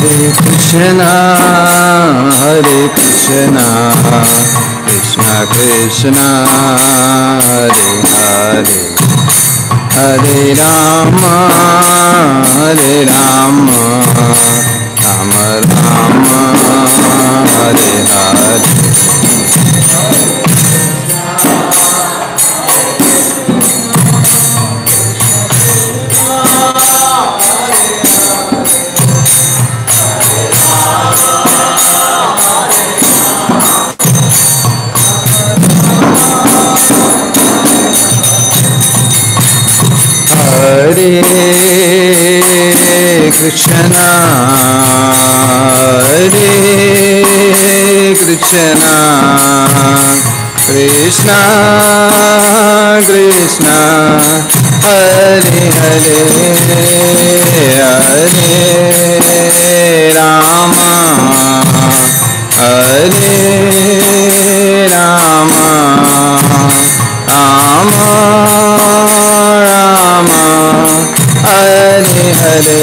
Krishna Hare Krishna Krishna Krishna Hare Hare Hare Rama Rama Rama Hare Hare Hare Krishna Hare Krishna Krishna Krishna Hare Hare Hare Rama Hare Rama Rama Rama Hare Hare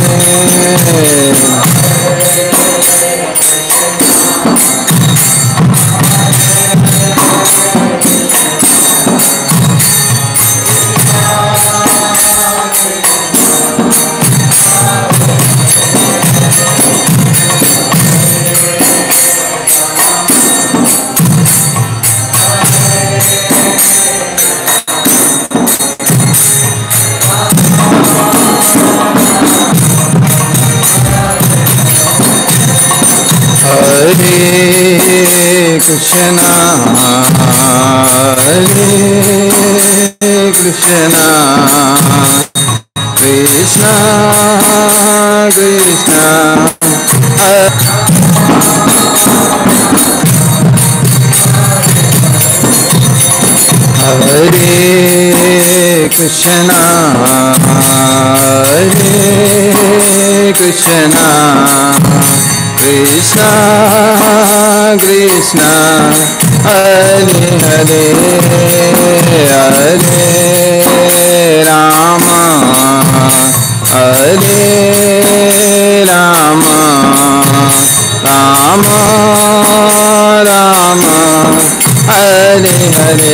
Krishna Hare Krishna Krishna Krishna Hare Krishna Hare Krishna Krishna Krishna Hare Hare Hare Rama Hare Rama Rama Rama Hare Hare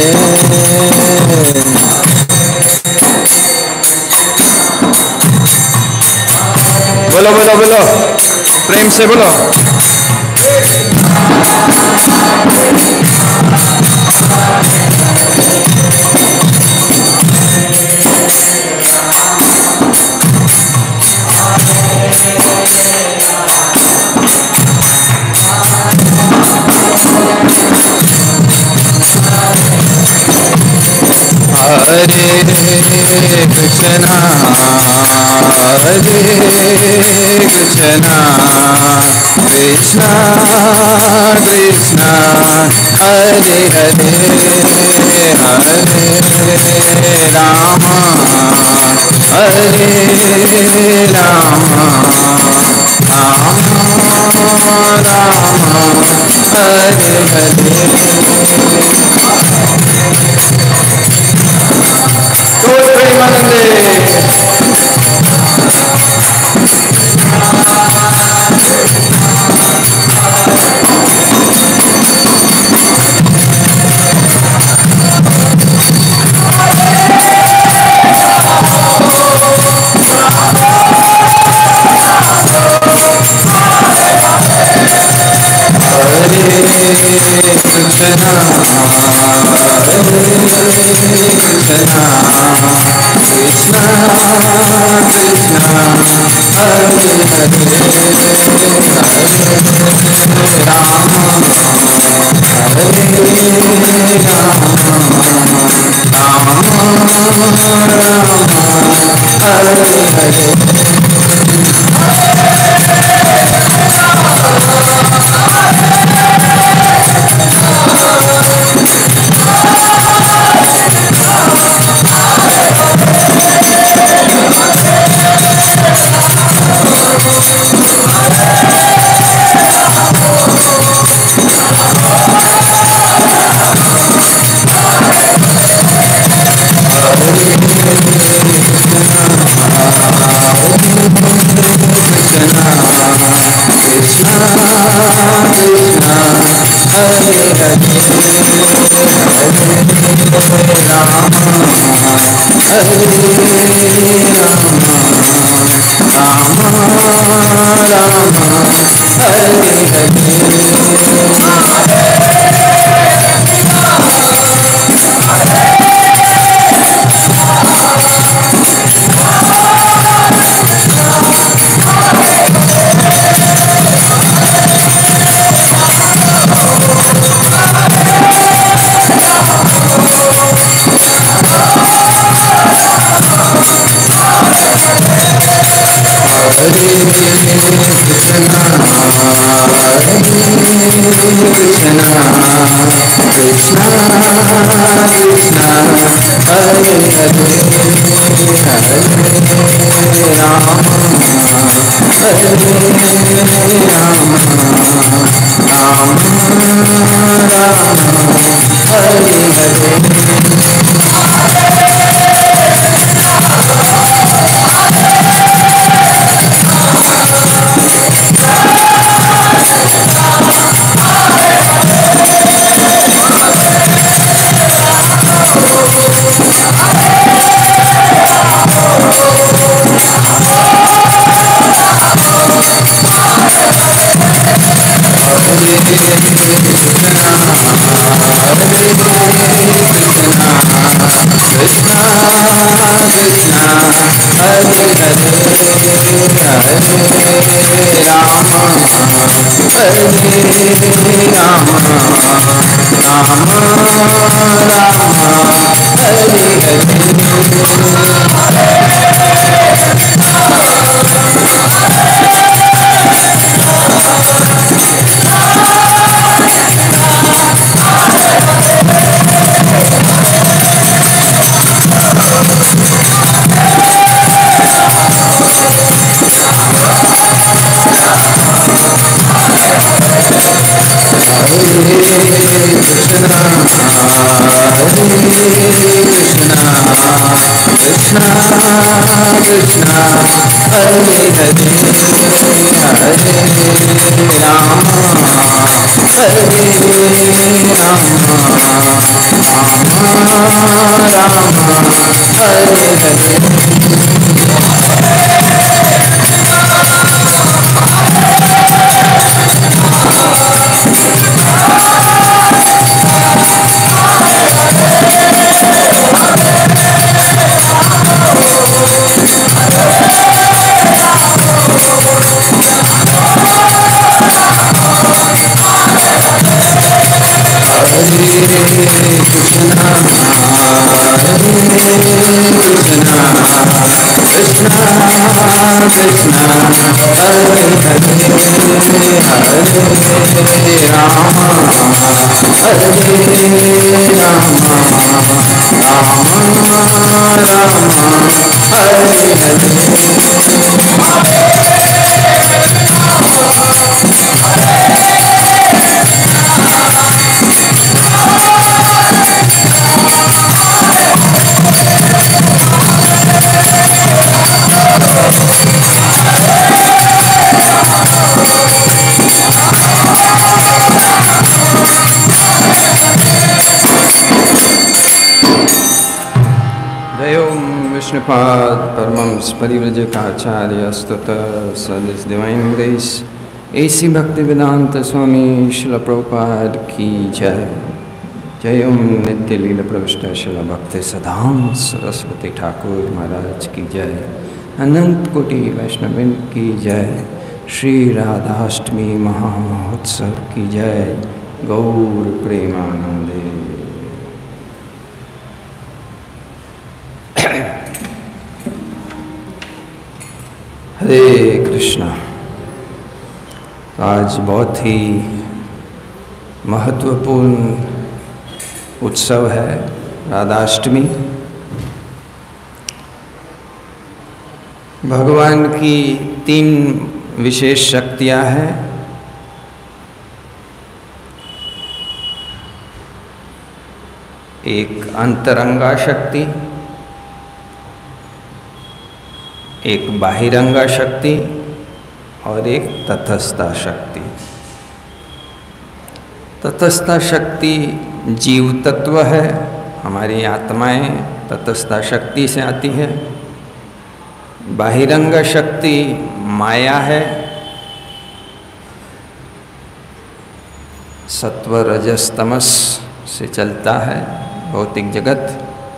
बोलो बोलो बोलो प्रेम से बोलो Hare Krishna Hare Krishna Krishna Krishna Hare Hare Hare Rama Hare Rama Rama Rama Hare Hare Vishnupada Paramams Parivrajakaacharya Stuta Sadis Divine Grace A.C. Bhaktivedanta Swami Srila Prabhupada Ki Jai Jayam Nitya Leela Pravishta Srila Bhakti Sadham Saraswati Thakur Maharaj Ki Jai Anant Koti Vaishnavin Ki Jai Shri Radhashtami Mahotsav Ki Jai Gaur Premanande हरे कृष्णा। आज बहुत ही महत्वपूर्ण उत्सव है राधाष्टमी। भगवान की 3 विशेष शक्तियां हैं। एक अंतरंगा शक्ति, एक बाहिरंगा शक्ति और एक तटस्था शक्ति। तटस्था शक्ति जीव तत्व है, हमारी आत्माएं तटस्था शक्ति से आती है। बाहिरंग शक्ति माया है, सत्व रजस तमस से चलता है भौतिक जगत।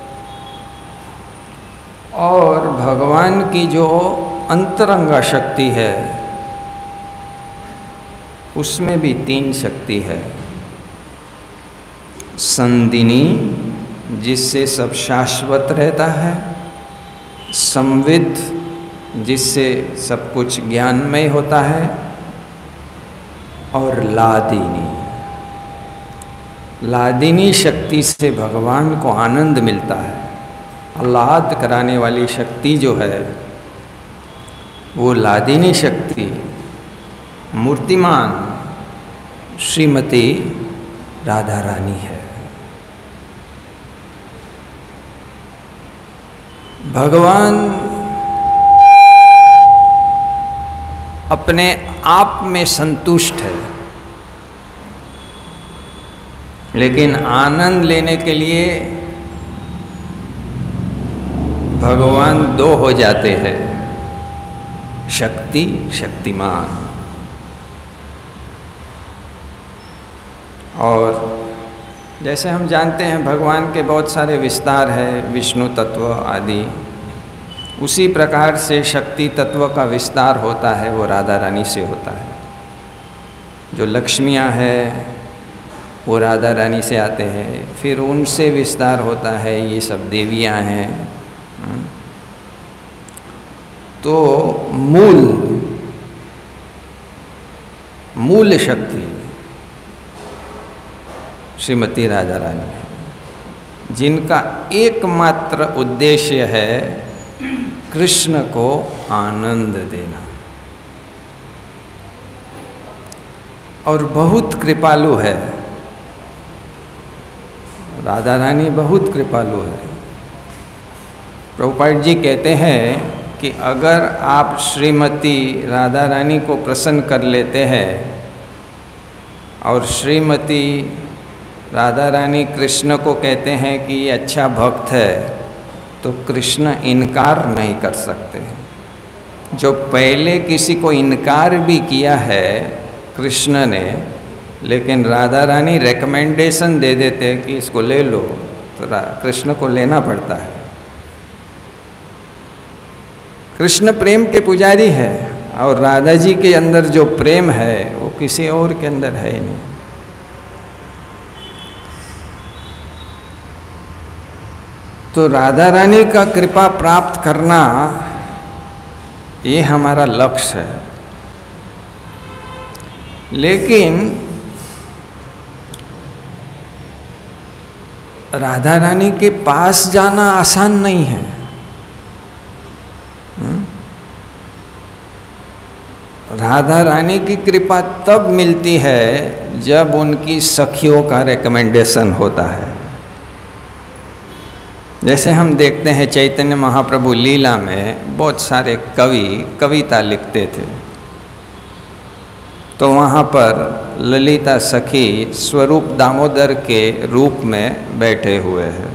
और भगवान की जो अंतरंगा शक्ति है उसमें भी 3 शक्ति है। संदिनी, जिससे सब शाश्वत रहता है। संविद, जिससे सब कुछ ज्ञानमय होता है। और लादिनी, लादिनी शक्ति से भगवान को आनंद मिलता है। आह्लाद कराने वाली शक्ति जो है वो लादिनी शक्ति मूर्तिमान श्रीमती राधा रानी है। भगवान अपने आप में संतुष्ट है, लेकिन आनंद लेने के लिए भगवान 2 हो जाते हैं, शक्ति शक्तिमान। और जैसे हम जानते हैं भगवान के बहुत सारे विस्तार हैं, विष्णु तत्व आदि, उसी प्रकार से शक्ति तत्व का विस्तार होता है वो राधा रानी से होता है। जो लक्ष्मियाँ हैं वो राधा रानी से आते हैं, फिर उनसे विस्तार होता है ये सब देवियाँ हैं। तो मूल शक्ति श्रीमती राधा रानी है, जिनका एकमात्र उद्देश्य है कृष्ण को आनंद देना। और बहुत कृपालु है राधा रानी, बहुत कृपालु है। प्रभुपाद जी कहते हैं कि अगर आप श्रीमती राधा रानी को प्रसन्न कर लेते हैं और श्रीमती राधा रानी कृष्ण को कहते हैं कि ये अच्छा भक्त है, तो कृष्ण इनकार नहीं कर सकते। जो पहले किसी को इनकार भी किया है कृष्ण ने, लेकिन राधा रानी रिकमेंडेशन दे देते कि इसको ले लो, तो कृष्ण को लेना पड़ता है। कृष्ण प्रेम के पुजारी है और राधा जी के अंदर जो प्रेम है वो किसी और के अंदर है ही नहीं। तो राधा रानी का कृपा प्राप्त करना ये हमारा लक्ष्य है। लेकिन राधा रानी के पास जाना आसान नहीं है। राधा रानी की कृपा तब मिलती है जब उनकी सखियों का रिकमेंडेशन होता है। जैसे हम देखते हैं चैतन्य महाप्रभु लीला में बहुत सारे कवि कविता लिखते थे, तो वहाँ पर ललिता सखी स्वरूप दामोदर के रूप में बैठे हुए हैं।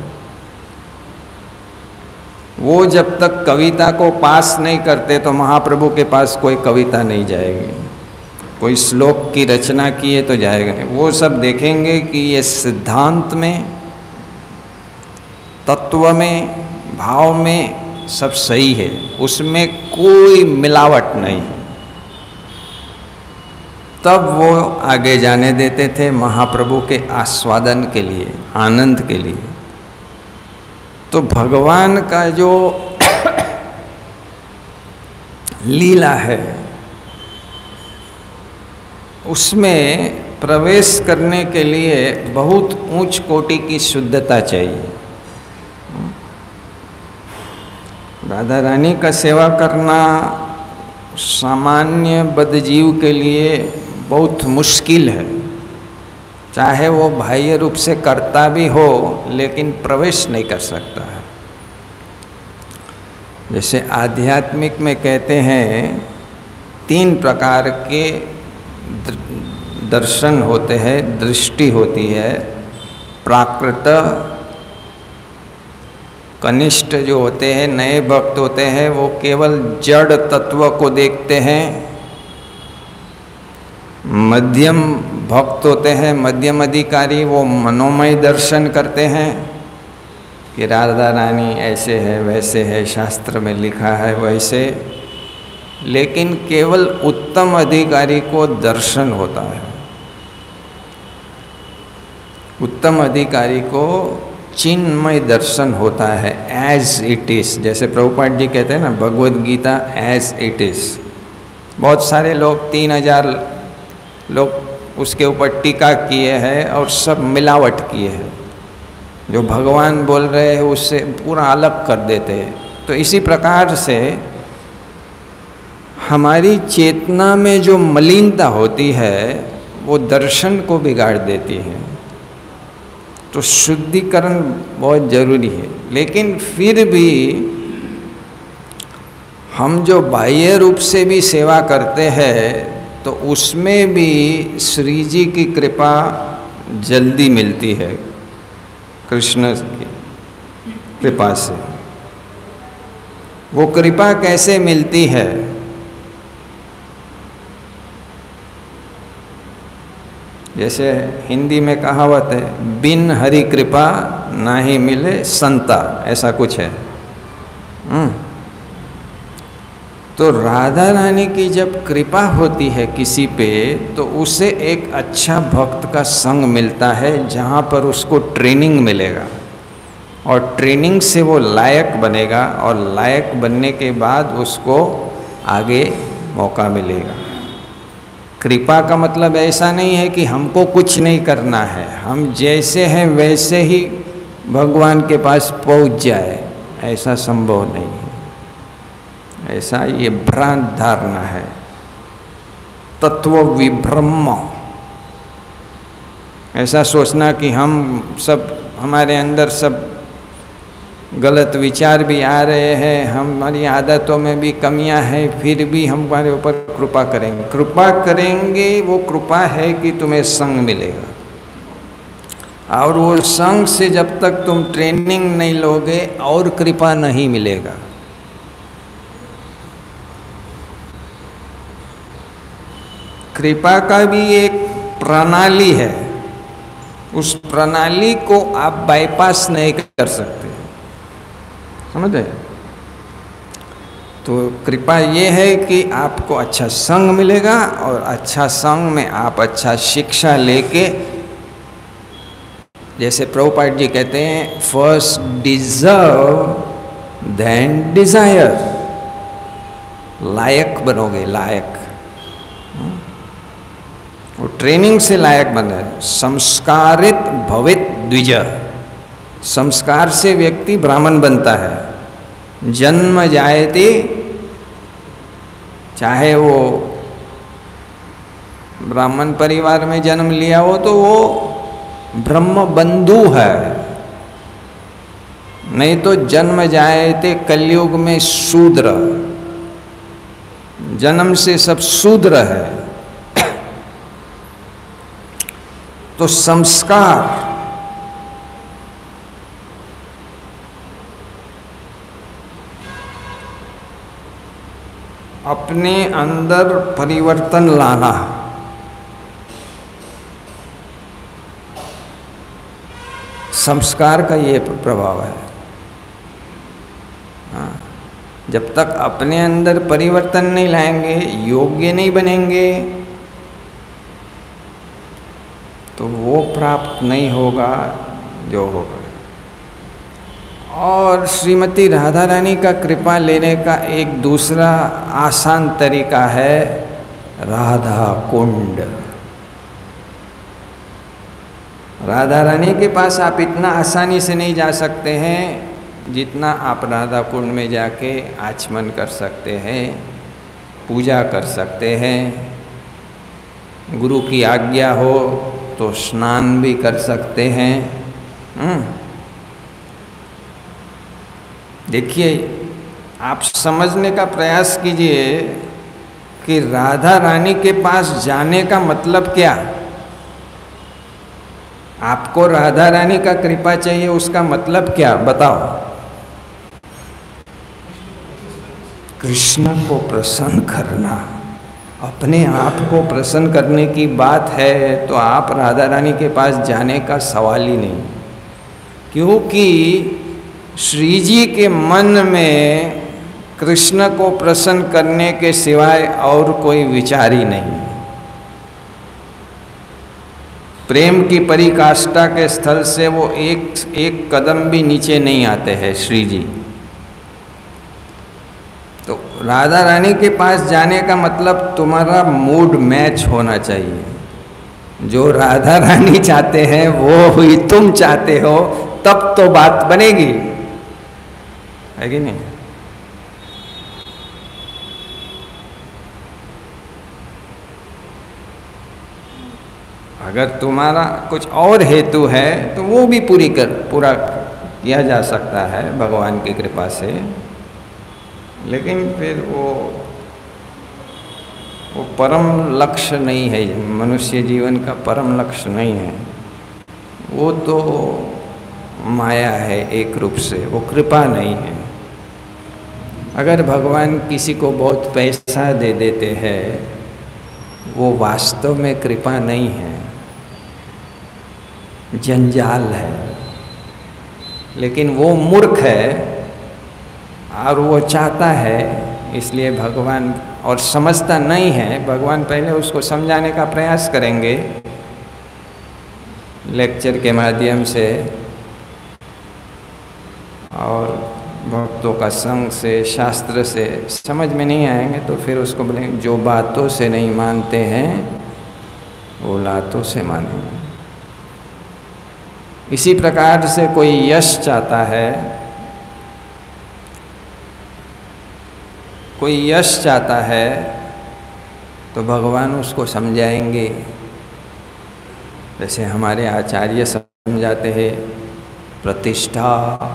वो जब तक कविता को पास नहीं करते तो महाप्रभु के पास कोई कविता नहीं जाएगी, कोई श्लोक की रचना किए तो जाएगा नहीं। वो सब देखेंगे कि ये सिद्धांत में, तत्व में, भाव में सब सही है, उसमें कोई मिलावट नहीं है, तब वो आगे जाने देते थे महाप्रभु के आस्वादन के लिए, आनंद के लिए। तो भगवान का जो लीला है उसमें प्रवेश करने के लिए बहुत उच्च कोटि की शुद्धता चाहिए। राधा रानी का सेवा करना सामान्य बद्धजीव के लिए बहुत मुश्किल है, चाहे वो बाह्य रूप से करता भी हो लेकिन प्रवेश नहीं कर सकता है। जैसे आध्यात्मिक में कहते हैं 3 प्रकार के दर्शन होते हैं, दृष्टि होती है, प्राकृत, कनिष्ठ जो होते हैं, नए भक्त होते हैं, वो केवल जड़ तत्व को देखते हैं। मध्यम भक्त होते हैं, मध्यम अधिकारी, वो मनोमय दर्शन करते हैं कि राधा रानी ऐसे है वैसे है, शास्त्र में लिखा है वैसे। लेकिन केवल उत्तम अधिकारी को दर्शन होता है। उत्तम अधिकारी को चिन्मय दर्शन होता है, एज इट इज। जैसे प्रभुपाद जी कहते हैं ना, Bhagavad Gita as it is. बहुत सारे लोग 3000 लोग उसके ऊपर टीका किए हैं और सब मिलावट किए हैं। जो भगवान बोल रहे हैं उससे पूरा अलग कर देते हैं। तो इसी प्रकार से हमारी चेतना में जो मलिनता होती है वो दर्शन को बिगाड़ देती है। तो शुद्धिकरण बहुत जरूरी है। लेकिन फिर भी हम जो बाह्य रूप से भी सेवा करते हैं तो उसमें भी श्री जी की कृपा जल्दी मिलती है, कृष्ण की कृपा से। वो कृपा कैसे मिलती है? जैसे हिंदी में कहावत है, बिन हरि कृपा ना ही मिले संता, ऐसा कुछ है। तो राधा रानी की जब कृपा होती है किसी पे, तो उसे एक अच्छा भक्त का संग मिलता है जहाँ पर उसको ट्रेनिंग मिलेगा, और ट्रेनिंग से वो लायक बनेगा, और लायक बनने के बाद उसको आगे मौका मिलेगा। कृपा का मतलब ऐसा नहीं है कि हमको कुछ नहीं करना है, हम जैसे हैं वैसे ही भगवान के पास पहुंच जाए, ऐसा संभव नहीं है। ऐसा ये भ्रांत धारणा है, तत्व विभ्रम। ऐसा सोचना कि हम सब, हमारे अंदर सब गलत विचार भी आ रहे हैं, हमारी आदतों में भी कमियां हैं, फिर भी हम हमारे ऊपर कृपा करेंगे। कृपा करेंगे, वो कृपा है कि तुम्हें संग मिलेगा, और वो संग से जब तक तुम ट्रेनिंग नहीं लोगे और कृपा नहीं मिलेगा। कृपा का भी एक प्रणाली है, उस प्रणाली को आप बाईपास नहीं कर सकते, समझे? तो कृपा ये है कि आपको अच्छा संग मिलेगा, और अच्छा संग में आप अच्छा शिक्षा लेके, जैसे प्रभुपाद जी कहते हैं, फर्स्ट डिजर्व देन डिजायर। लायक बनोगे, लायक। वो ट्रेनिंग से लायक बने। संस्कारित भवित द्विज, संस्कार से व्यक्ति ब्राह्मण बनता है। जन्म जायते, चाहे वो ब्राह्मण परिवार में जन्म लिया हो तो वो ब्रह्म बंधु है, नहीं तो जन्म जायते कलयुग में शूद्र, जन्म से सब शूद्र है। तो संस्कार अपने अंदर परिवर्तन लाना, संस्कार का ये प्रभाव है। हाँ, जब तक अपने अंदर परिवर्तन नहीं लाएंगे, योग्य नहीं बनेंगे, तो वो प्राप्त नहीं होगा जो होगा। और श्रीमती राधा रानी का कृपा लेने का एक दूसरा आसान तरीका है राधा कुंड। राधा रानी के पास आप इतना आसानी से नहीं जा सकते हैं जितना आप राधा कुंड में जाके आचमन कर सकते हैं, पूजा कर सकते हैं, गुरु की आज्ञा हो तो स्नान भी कर सकते हैं। देखिए, आप समझने का प्रयास कीजिए कि राधा रानी के पास जाने का मतलब क्या। आपको राधा रानी का कृपा चाहिए, उसका मतलब क्या बताओ। कृष्ण को प्रसन्न करना, अपने आप को प्रसन्न करने की बात है तो आप राधा रानी के पास जाने का सवाल ही नहीं, क्योंकि श्री जी के मन में कृष्ण को प्रसन्न करने के सिवाय और कोई विचार ही नहीं। प्रेम की परिकाष्ठा के स्थल से वो एक कदम भी नीचे नहीं आते हैं श्री जी। तो राधा रानी के पास जाने का मतलब तुम्हारा मूड मैच होना चाहिए। जो राधा रानी चाहते हैं वो ही तुम चाहते हो, तब तो बात बनेगी, है कि नहीं? अगर तुम्हारा कुछ और हेतु है तो वो भी पूरा किया जा सकता है भगवान की कृपा से, लेकिन फिर वो परम लक्ष्य नहीं है, मनुष्य जीवन का परम लक्ष्य नहीं है। वो तो माया है एक रूप से, वो कृपा नहीं है। अगर भगवान किसी को बहुत पैसा दे देते हैं, वो वास्तव में कृपा नहीं है, जंजाल है। लेकिन वो मूर्ख है और वो चाहता है, इसलिए भगवान, और समझता नहीं है, भगवान पहले उसको समझाने का प्रयास करेंगे लेक्चर के माध्यम से और भक्तों का संग से, शास्त्र से। समझ में नहीं आएंगे तो फिर उसको बोलेंगे जो बातों से नहीं मानते हैं वो लातों से मानेंगे। इसी प्रकार से कोई यश चाहता है, कोई यश चाहता है तो भगवान उसको समझाएंगे। जैसे हमारे आचार्य समझाते हैं, प्रतिष्ठा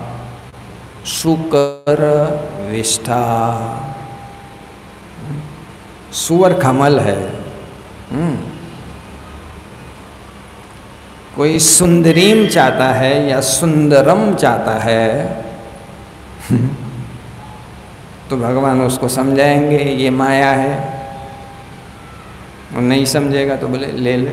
सुकर विष्ठा। सुअर कमल है, कोई सुंदरीम चाहता है या सुंदरम चाहता है तो भगवान उसको समझाएंगे ये माया है। वो नहीं समझेगा तो बोले ले ले,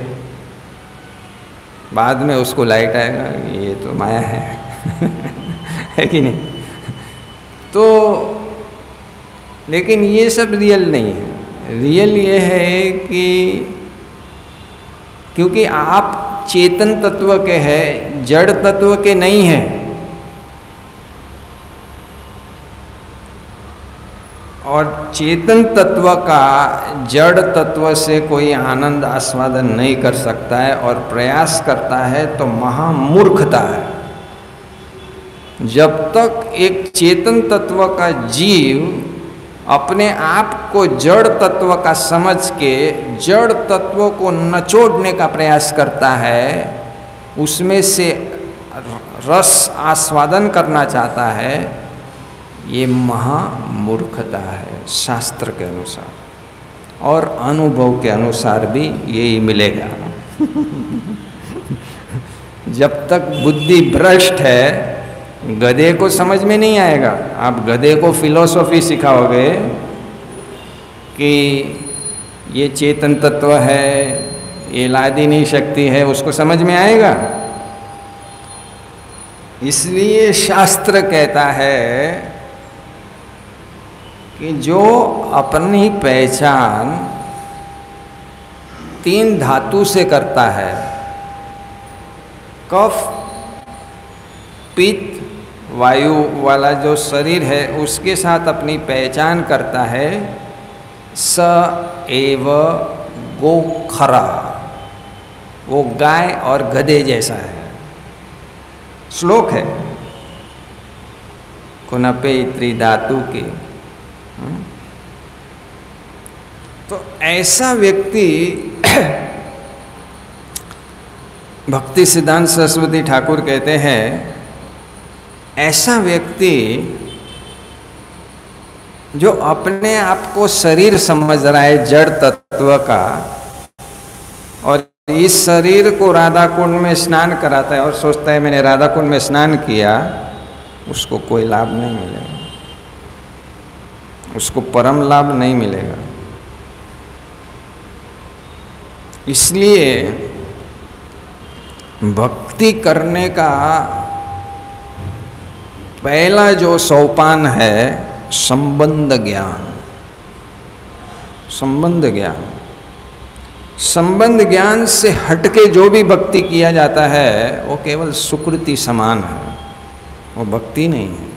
बाद में उसको लाइट आएगा ये तो माया है है कि नहीं? तो लेकिन ये सब रियल नहीं है। रियल ये है कि क्योंकि आप चेतन तत्व के हैं, जड़ तत्व के नहीं हैं। और चेतन तत्व का जड़ तत्व से कोई आनंद आस्वादन नहीं कर सकता है और प्रयास करता है तो महामूर्खता है। जब तक एक चेतन तत्व का जीव अपने आप को जड़ तत्व का समझ के जड़ तत्व को नचोड़ने का प्रयास करता है, उसमें से रस आस्वादन करना चाहता है, ये महामूर्खता है शास्त्र के अनुसार। और अनुभव के अनुसार भी यही मिलेगा जब तक बुद्धि भ्रष्ट है, गधे को समझ में नहीं आएगा। आप गधे को फिलॉसफी सिखाओगे कि ये चेतन तत्व है, ये लादिनी शक्ति है, उसको समझ में आएगा? इसलिए शास्त्र कहता है कि जो अपनी पहचान 3 धातु से करता है, कफ पित्त वायु वाला जो शरीर है उसके साथ अपनी पहचान करता है, स एव गोखरा, वो गाय और गधे जैसा है। श्लोक है कुनपे त्रिधातु के। तो ऐसा व्यक्ति भक्ति सिद्धांत सरस्वती ठाकुर कहते हैं, ऐसा व्यक्ति जो अपने आप को शरीर समझ रहा है जड़ तत्व का, और इस शरीर को राधा कुंड में स्नान कराता है और सोचता है मैंने राधा कुंड में स्नान किया, उसको कोई लाभ नहीं मिलेगा। उसको परम लाभ नहीं मिलेगा। इसलिए भक्ति करने का पहला जो सोपान है संबंध ज्ञान। संबंध ज्ञान, संबंध ज्ञान से हटके जो भी भक्ति किया जाता है वो केवल सुकृति समान है, वो भक्ति नहीं है।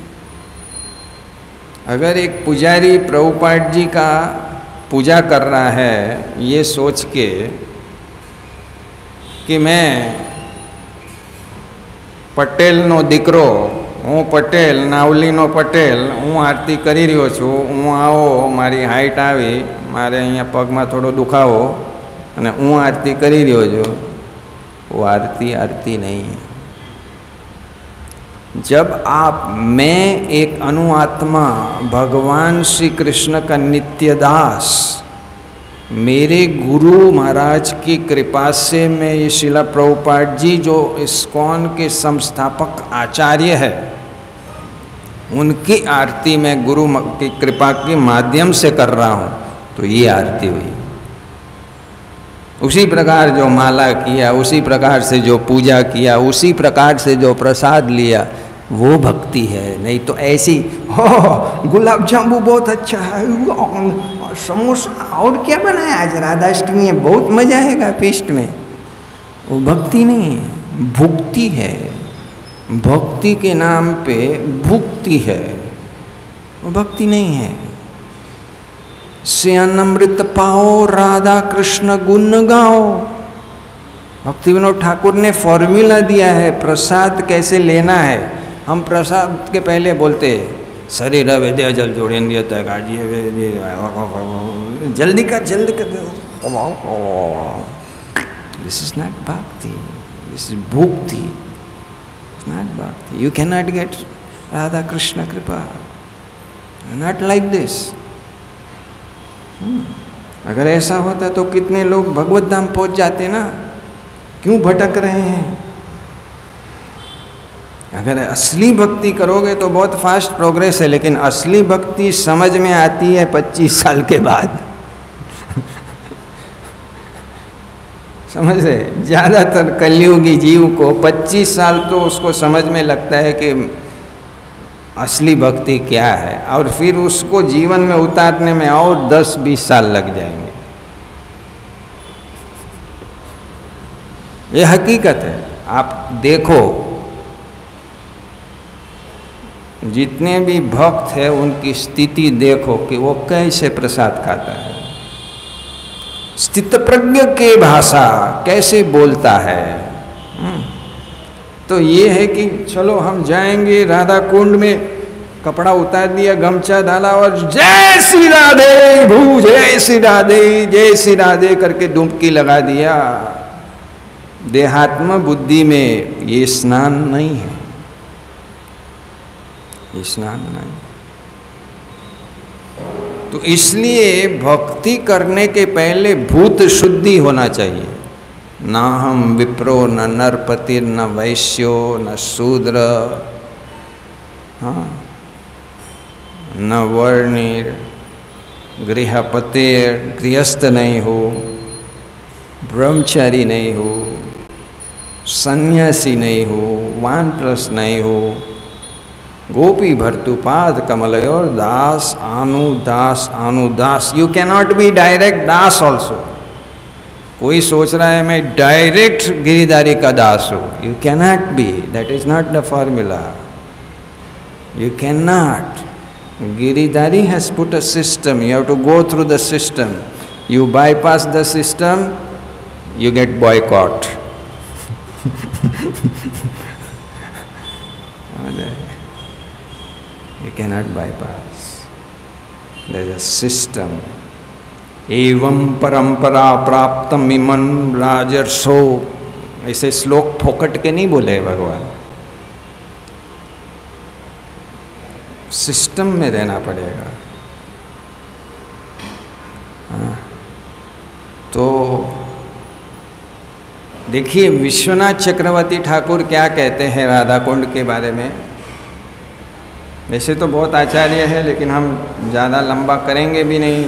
अगर एक पुजारी प्रभुपाद जी का पूजा कर रहा है ये सोच के कि मैं पटेल नो दीकरो, हूँ पटेल, नावली नो पटेल, हूँ आरती करी रह्यो छूँ, हूँ आओ मारी हाइट आवी, मारे अहींया पग में थोड़ो दुखावो अने हूँ आरती करी रह्यो छूं, वो आरती नहीं है। जब आप मैं एक अनुआत्मा भगवान श्री कृष्ण का नित्य दास, मेरे गुरु महाराज की कृपा से मैं ये शिला प्रभुपाद जी जो इस्कॉन के संस्थापक आचार्य है उनकी आरती मैं गुरु की कृपा के माध्यम से कर रहा हूँ, तो ये आरती हुई। उसी प्रकार जो माला किया, उसी प्रकार से जो पूजा किया, उसी प्रकार से जो प्रसाद लिया, वो भक्ति है। नहीं तो ऐसी हो गुलाब जामुन बहुत अच्छा है, समोसा और क्या बनाया आज राधाष्टमी है, बहुत मजा आएगा फेस्ट में, वो भक्ति नहीं है, भुक्ति है। भक्ति के नाम पे भुक्ति है, वो भक्ति नहीं है। श्यान अमृत पाओ, राधा कृष्ण गुण गाओ। भक्ति विनोद ठाकुर ने फॉर्मूला दिया है प्रसाद कैसे लेना है। हम प्रसाद के पहले बोलते शरीर वेदे जल जोड़े जल्दी कर this is not bhakti, this is bhukti, not bhakti. You can not get Radha Krishna kripa, not like this. अगर ऐसा होता तो कितने लोग भगवत धाम पहुंच जाते ना, क्यों भटक रहे हैं? अगर असली भक्ति करोगे तो बहुत फास्ट प्रोग्रेस है, लेकिन असली भक्ति समझ में आती है 25 साल के बाद। समझ रहे? ज़्यादातर कलयुगी जीव को 25 साल तो उसको समझ में लगता है कि असली भक्ति क्या है, और फिर उसको जीवन में उतारने में और 10-20 साल लग जाएंगे। ये हकीकत है। आप देखो जितने भी भक्त हैं उनकी स्थिति देखो कि वो कैसे प्रसाद खाता है, स्थित प्रज्ञ के भाषा कैसे बोलता है। तो ये है कि चलो हम जाएंगे राधा कुंड में, कपड़ा उतार दिया, गमछा डाला और जय श्री राधे भू, जय श्री राधे, जय श्री राधे करके डुबकी लगा दिया। देहात्म बुद्धि में ये स्नान नहीं है, ये स्नान नहीं। तो इसलिए भक्ति करने के पहले भूत शुद्धि होना चाहिए। ना हम विप्रो, न नरपति, न वैश्यो, न शूद्र, हाँ, न वर्णिर, गृहपति, गृहस्थ नहीं हो, ब्रह्मचारी नहीं हो, सन्यासी नहीं हो, वानप्रस्थ नहीं हो, गोपी भर्तुपाद कमलयोर दास अनुदास। You cannot be direct das also. कोई सोच रहा है मैं डायरेक्ट गिरिधारी का दास हूँ, you cannot be, that is not the formula, you can not. Giridhari has put a system, you have to go through the system. You bypass the system, you get boycott. You cannot bypass. There is a system. एवं परंपरा प्राप्तम इमन राजर्षो, ऐसे श्लोक फोकट के नहीं बोले भगवान, सिस्टम में रहना पड़ेगा। हाँ। तो देखिए विश्वनाथ चक्रवर्ती ठाकुर क्या कहते हैं राधा कुंड के बारे में। वैसे तो बहुत आचार्य है, लेकिन हम ज़्यादा लंबा करेंगे भी नहीं।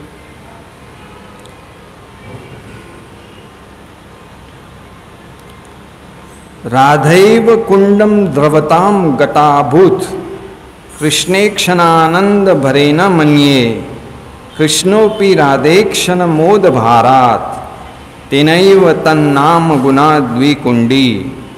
राधैव कुंडम द्रवताम गताभूत कृष्णेक्षणानंद भरेन मन्ये कृष्णोपि राधेक्षण मोद भारात तेनैव तन्नाम गुणा द्विकुंडी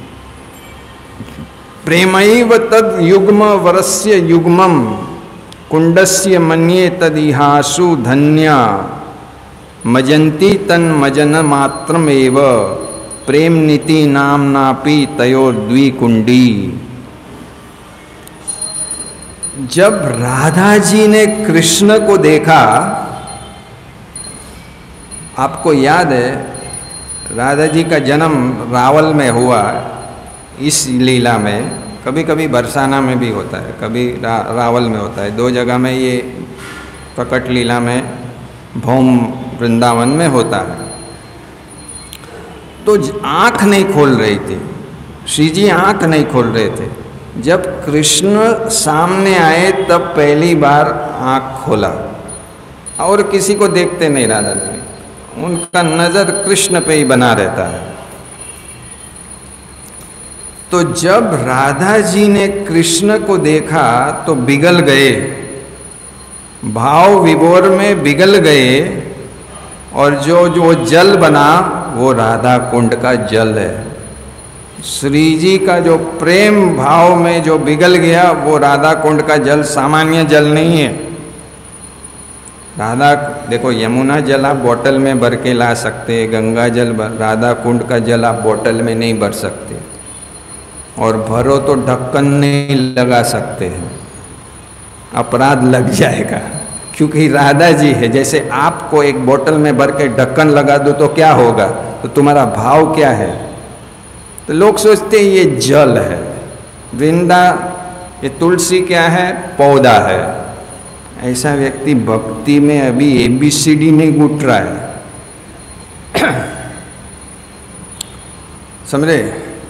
प्रेमैव तद युग्म वरस्य युग्मम कुंडस्य मन्ये तदिहासु धन्या मजंती तन्मजन मात्रमेव प्रेम नीति नामनापि तयोर द्विकुंडी। जब राधा जी ने कृष्ण को देखा, आपको याद है राधा जी का जन्म रावल में हुआ। इस लीला में कभी कभी बरसाना में भी होता है, कभी रावल में होता है, दो जगह में ये प्रकट लीला में भौम वृंदावन में होता है। तो आँख नहीं खोल रही थी, श्री जी आँख नहीं खोल रहे थे। जब कृष्ण सामने आए तब पहली बार आँख खोला, और किसी को देखते नहीं राधा जी, उनका नज़र कृष्ण पे ही बना रहता है। तो जब राधा जी ने कृष्ण को देखा तो बिगल गए, भाव विभोर में बिगल गए, और जो जल बना वो राधा कुंड का जल है। श्री जी का जो प्रेम भाव में जो बिगल गया वो राधा कुंड का जल सामान्य जल नहीं है। राधा देखो, यमुना जल आप बोतल में भर के ला सकते, गंगा जल, राधा कुंड का जल आप बोतल में नहीं भर सकते, और भरो तो ढक्कन नहीं लगा सकते हैं, अपराध लग जाएगा। क्योंकि राधा जी है। जैसे आपको एक बोतल में भर के ढक्कन लगा दो तो क्या होगा, तो तुम्हारा भाव क्या है। तो लोग सोचते हैं ये जल है, वृंदा ये तुलसी क्या है, पौधा है। ऐसा व्यक्ति भक्ति में अभी ABCD नहीं गुट रहा है। समझे।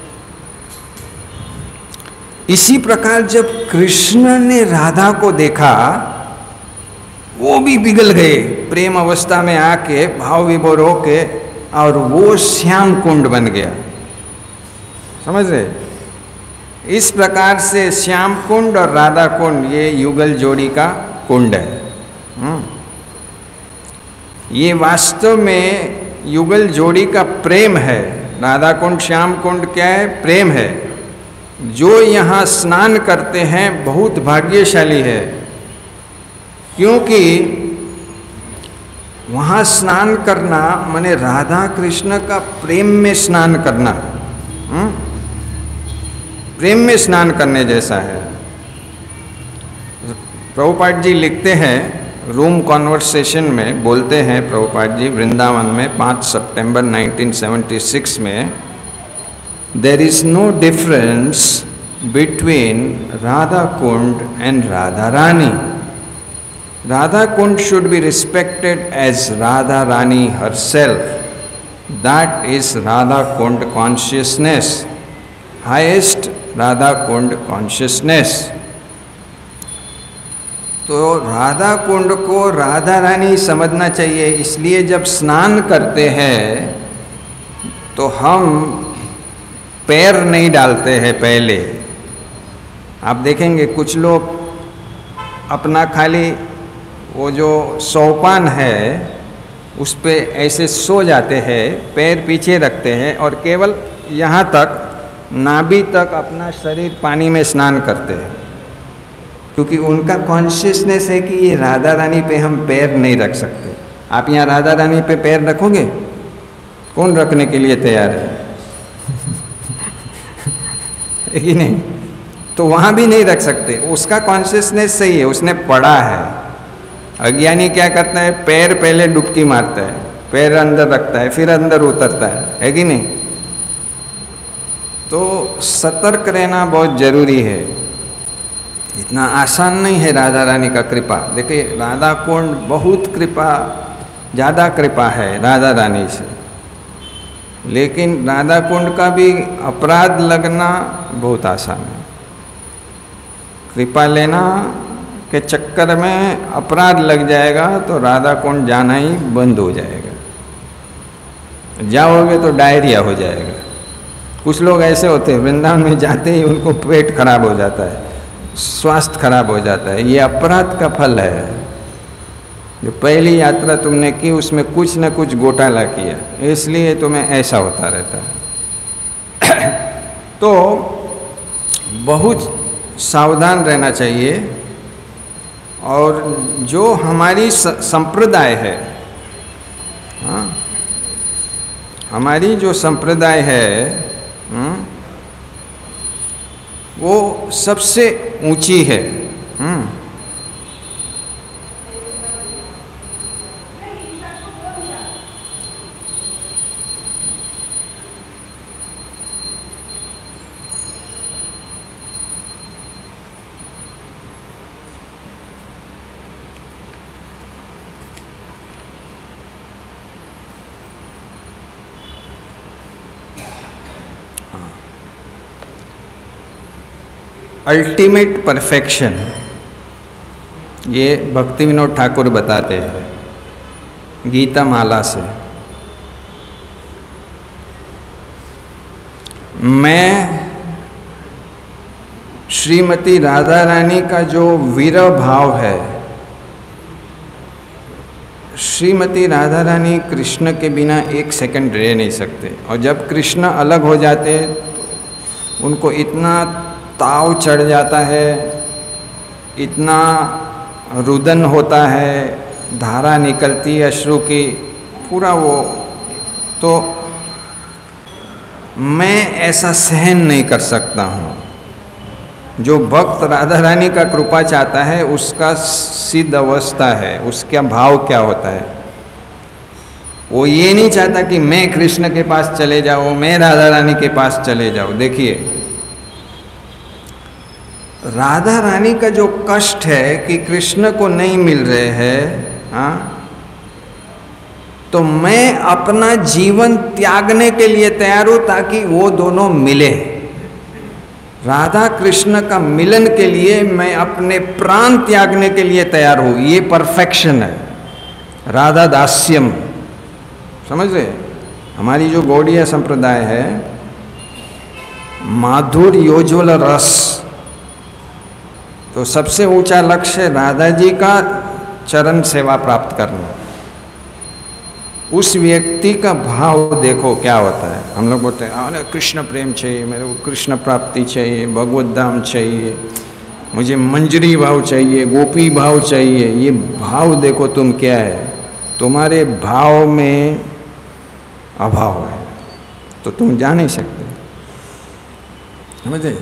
इसी प्रकार जब कृष्ण ने राधा को देखा, वो भी पिघल गए प्रेम अवस्था में आके, भाव विभोर होके, और वो श्याम कुंड बन गया। समझ रहे। इस प्रकार से श्याम कुंड और राधा कुंड ये युगल जोड़ी का कुंड है। ये वास्तव में युगल जोड़ी का प्रेम है। राधा कुंड श्याम कुंड क्या है, प्रेम है। जो यहाँ स्नान करते हैं बहुत भाग्यशाली है, क्योंकि वहाँ स्नान करना माने राधा कृष्ण का प्रेम में स्नान करना, प्रेम में स्नान करने जैसा है। प्रभुपाद जी लिखते हैं, रूम कॉन्वर्सेशन में बोलते हैं प्रभुपाद जी वृंदावन में 5 सितंबर 1976 में, there is no difference between Radha Kund and Radha Rani. Radha Kund should be respected as Radha Rani herself. That is Radha Kund consciousness, highest Radha Kund consciousness. तो राधा कुंड को राधा रानी समझना चाहिए। इसलिए जब स्नान करते हैं तो हम पैर नहीं डालते हैं पहले। आप देखेंगे कुछ लोग अपना खाली वो जो सोपान है उस पे ऐसे सो जाते हैं, पैर पीछे रखते हैं और केवल यहाँ तक, नाभि तक अपना शरीर पानी में स्नान करते हैं, क्योंकि उनका कॉन्शियसनेस है कि ये राधा रानी पे हम पैर नहीं रख सकते। आप यहाँ राधा रानी पे पैर रखोगे? कौन रखने के लिए तैयार है? कि नहीं? तो वहाँ भी नहीं रख सकते। उसका कॉन्शियसनेस सही है, उसने पढ़ा है। अज्ञानी क्या करता है, पैर पहले डुबकी मारता है, पैर अंदर रखता है, फिर अंदर उतरता है कि नहीं? तो सतर्क रहना बहुत जरूरी है। इतना आसान नहीं है राधा रानी का कृपा। देखिए राधा कुंड बहुत कृपा, ज़्यादा कृपा है राधा रानी से, लेकिन राधा कुंड का भी अपराध लगना बहुत आसान है। कृपा लेना के चक्कर में अपराध लग जाएगा तो राधा कुंड जाना ही बंद हो जाएगा। जाओगे तो डायरिया हो जाएगा। कुछ लोग ऐसे होते हैं वृंदावन में जाते ही उनको पेट खराब हो जाता है, स्वास्थ्य खराब हो जाता है। ये अपराध का फल है। जो पहली यात्रा तुमने की उसमें कुछ न कुछ घोटाला किया, इसलिए तुम्हें ऐसा होता रहता है। तो बहुत सावधान रहना चाहिए। और जो हमारी संप्रदाय है, हाँ, हमारी जो संप्रदाय है वो सबसे ऊंची है। अल्टीमेट परफेक्शन, ये भक्ति विनोद ठाकुर बताते हैं गीता माला से। मैं श्रीमती राधा रानी का जो विरह भाव है, श्रीमती राधा रानी कृष्ण के बिना एक सेकंड रह नहीं सकते। और जब कृष्ण अलग हो जाते तो उनको इतना ताव चढ़ जाता है, इतना रुदन होता है, धारा निकलती है अश्रु की, पूरा वो। तो मैं ऐसा सहन नहीं कर सकता हूँ। जो भक्त राधा रानी का कृपा चाहता है उसका सिद्ध अवस्था है, उसका भाव क्या होता है। वो ये नहीं चाहता कि मैं कृष्ण के पास चले जाऊँ, मैं राधा रानी के पास चले जाऊँ। देखिए राधा रानी का जो कष्ट है कि कृष्ण को नहीं मिल रहे हैं, हाँ, तो मैं अपना जीवन त्यागने के लिए तैयार हूँ ताकि वो दोनों मिले। राधा कृष्ण का मिलन के लिए मैं अपने प्राण त्यागने के लिए तैयार हूँ। ये परफेक्शन है, राधा दास्यम। समझ रहे? हमारी जो गौड़ीय संप्रदाय है, माधुर्य योज्वल रस, तो सबसे ऊंचा लक्ष्य राधा जी का चरण सेवा प्राप्त करना। उस व्यक्ति का भाव देखो क्या होता है। हम लोग बोलते हैं अरे कृष्ण प्रेम चाहिए, मेरे को कृष्ण प्राप्ति चाहिए, भगवत धाम चाहिए, मुझे मंजरी भाव चाहिए, गोपी भाव चाहिए। ये भाव देखो तुम क्या है, तुम्हारे भाव में अभाव है तो तुम जा नहीं सकते। समझे?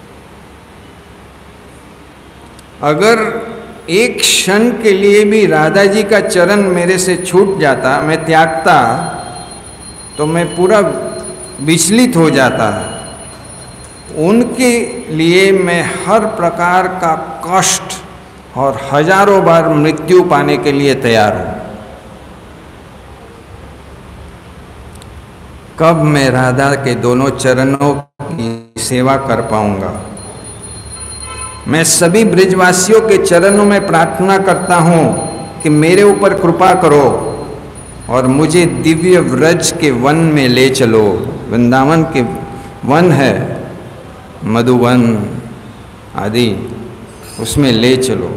अगर एक क्षण के लिए भी राधा जी का चरण मेरे से छूट जाता, मैं त्यागता, तो मैं पूरा विचलित हो जाता। उनके लिए मैं हर प्रकार का कष्ट और हजारों बार मृत्यु पाने के लिए तैयार हूँ। कब मैं राधा के दोनों चरणों की सेवा कर पाऊंगा? मैं सभी ब्रिजवासियों के चरणों में प्रार्थना करता हूँ कि मेरे ऊपर कृपा करो और मुझे दिव्य व्रज के वन में ले चलो। वृंदावन के वन है, मधुवन आदि, उसमें ले चलो।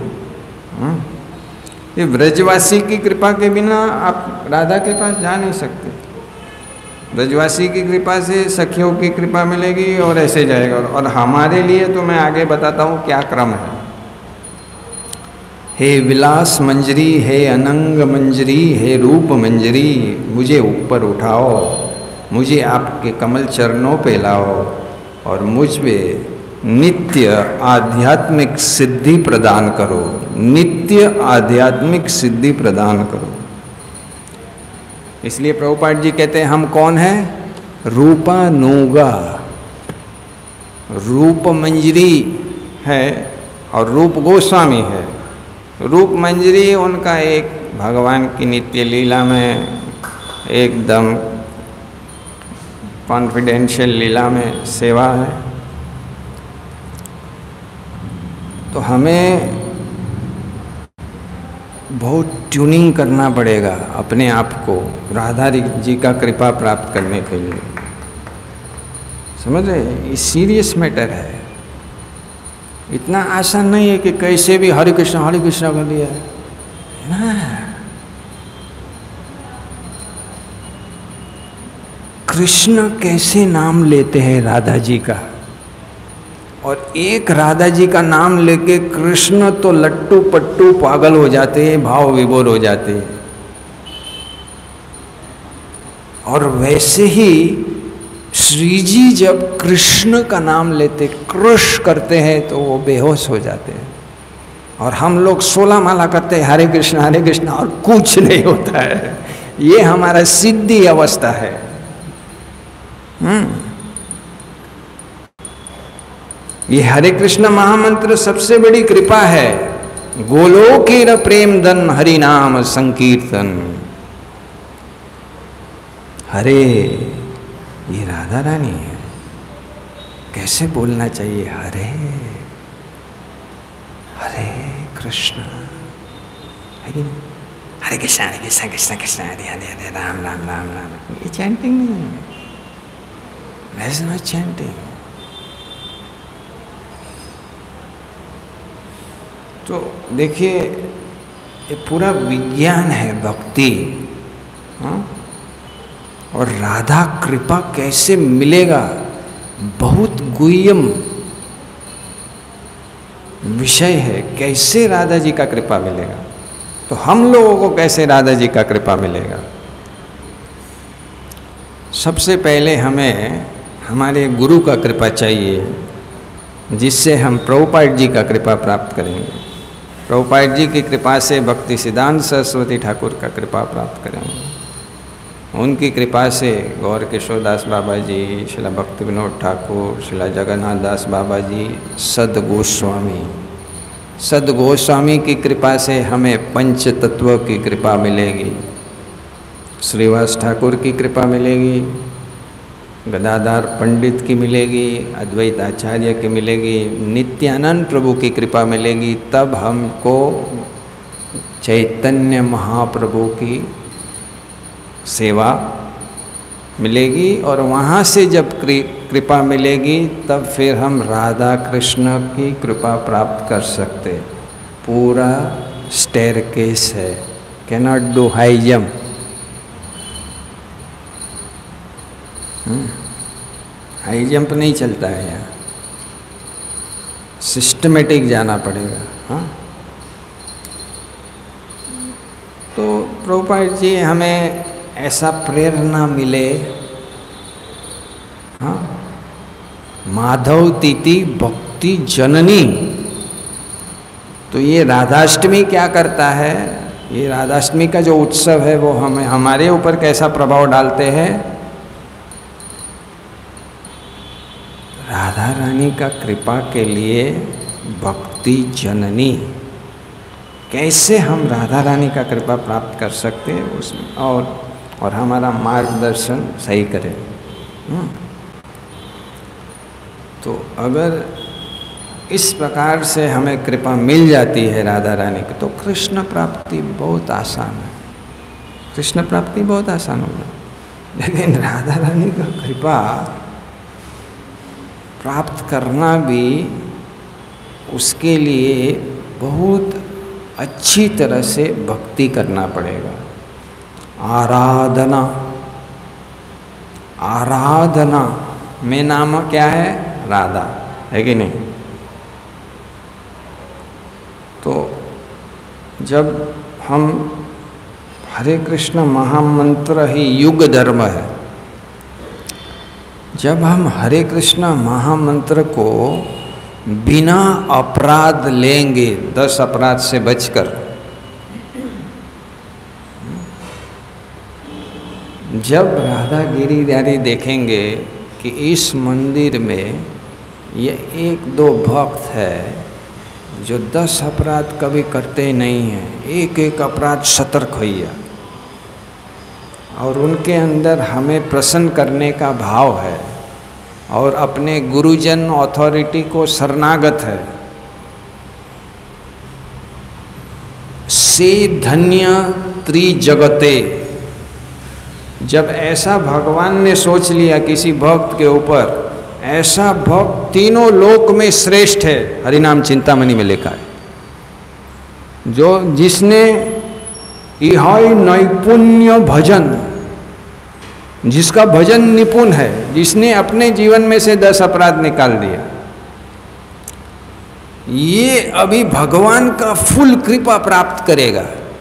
ये व्रजवासी की कृपा के बिना आप राधा के पास जा नहीं सकते। ब्रजवासी की कृपा से सखियों की कृपा मिलेगी और ऐसे जाएगा। और हमारे लिए तो मैं आगे बताता हूँ क्या क्रम है। हे विलास मंजरी, हे अनंग मंजरी, हे रूप मंजरी, मुझे ऊपर उठाओ, मुझे आपके कमल चरणों पे लाओ और मुझ पे नित्य आध्यात्मिक सिद्धि प्रदान करो, नित्य आध्यात्मिक सिद्धि प्रदान करो। इसलिए प्रभुपाद जी कहते हैं हम कौन हैं? रूपानुगा। रूप मंजरी है और रूप गोस्वामी है। रूप मंजरी उनका एक भगवान की नित्य लीला में एकदम कॉन्फिडेंशियल लीला में सेवा है। तो हमें बहुत ट्यूनिंग करना पड़ेगा अपने आप को राधा जी का कृपा प्राप्त करने के लिए। समझ रहे? ये सीरियस मैटर है, इतना आसान नहीं है कि कैसे भी हरे कृष्णा कर दिया है ना। कृष्ण कैसे नाम लेते हैं राधा जी का, और एक राधा जी का नाम लेके कृष्ण तो लट्टू पट्टू पागल हो जाते हैं, भाव विभोर हो जाते हैं। और वैसे ही श्री जी जब कृष्ण का नाम लेते, कृष करते हैं, तो वो बेहोश हो जाते हैं। और हम लोग 16 माला करते हैं हरे कृष्णा और कुछ नहीं होता है। ये हमारा सिद्धि अवस्था है। ये हरे कृष्ण महामंत्र सबसे बड़ी कृपा है। गोलोकेर प्रेम धन हरि नाम संकीर्तन। हरे, ये राधा रानी है, कैसे बोलना चाहिए? हरे हरे कृष्ण, हरे कृष्ण कृष्ण कृष्ण हरे हरे हरे राम राम राम राम। ये चैंटिंग नहीं है, दैट्स नॉट चैंटिंग। तो देखिए, ये पूरा विज्ञान है भक्ति। और राधा कृपा कैसे मिलेगा, बहुत गुह्यम विषय है। कैसे राधा जी का कृपा मिलेगा, तो हम लोगों को कैसे राधा जी का कृपा मिलेगा? सबसे पहले हमें हमारे गुरु का कृपा चाहिए, जिससे हम प्रभुपाद जी का कृपा प्राप्त करेंगे। प्रभुपाद जी की कृपा से भक्ति सिद्धांत सरस्वती ठाकुर का कृपा प्राप्त करेंगे। उनकी कृपा से गौर किशोर दास बाबा जी, श्रीला भक्ति विनोद ठाकुर, श्रीला जगन्नाथ दास बाबा जी, सद गोस्वामी की कृपा से हमें पंच तत्व की कृपा मिलेगी। श्रीवास ठाकुर की कृपा मिलेगी, गदाधार पंडित की मिलेगी, अद्वैत आचार्य की मिलेगी, नित्यानंद प्रभु की कृपा मिलेगी। तब हमको चैतन्य महाप्रभु की सेवा मिलेगी। और वहाँ से जब कृपा मिलेगी, तब फिर हम राधा कृष्ण की कृपा प्राप्त कर सकते। पूरा स्टेयरकेस है, cannot do high jump. High jump नहीं चलता है यहाँ, सिस्टमेटिक जाना पड़ेगा। हाँ, तो प्रभुपाद जी हमें ऐसा प्रेरणा मिले। हाँ, माधव तीति भक्ति जननी। तो ये राधाष्टमी क्या करता है? ये राधाष्टमी का जो उत्सव है वो हमें हमारे ऊपर कैसा प्रभाव डालते हैं? राधा रानी का कृपा के लिए भक्ति जननी। कैसे हम राधा रानी का कृपा प्राप्त कर सकते हैं उसमें, और हमारा मार्गदर्शन सही करें। तो अगर इस प्रकार से हमें कृपा मिल जाती है राधा रानी की, तो कृष्ण प्राप्ति बहुत आसान है। कृष्ण प्राप्ति बहुत आसान होगा। लेकिन राधा रानी का कृपा प्राप्त करना भी उसके लिए बहुत अच्छी तरह से भक्ति करना पड़ेगा। आराधना में नाम क्या है? राधा है कि नहीं? तो जब हम हरे कृष्ण महामंत्र ही युग धर्म है, जब हम हरे कृष्ण महामंत्र को बिना अपराध लेंगे, 10 अपराध से बचकर, जब राधा गिरिधारी देखेंगे कि इस मंदिर में ये 1-2 भक्त है जो 10 अपराध कभी करते नहीं हैं, एक अपराध सतर्क होइया, और उनके अंदर हमें प्रसन्न करने का भाव है, और अपने गुरुजन अथॉरिटी को शरणागत है, से धन्य त्रिजगते। जब ऐसा भगवान ने सोच लिया किसी भक्त के ऊपर, ऐसा भक्त तीनों लोक में श्रेष्ठ है, हरिनाम चिंतामणि में लिखा है, जो जिसने इहाई नैपुण्य भजन, जिसका भजन निपुण है, जिसने अपने जीवन में से 10 अपराध निकाल दिया, ये अभी भगवान का फुल कृपा प्राप्त करेगा।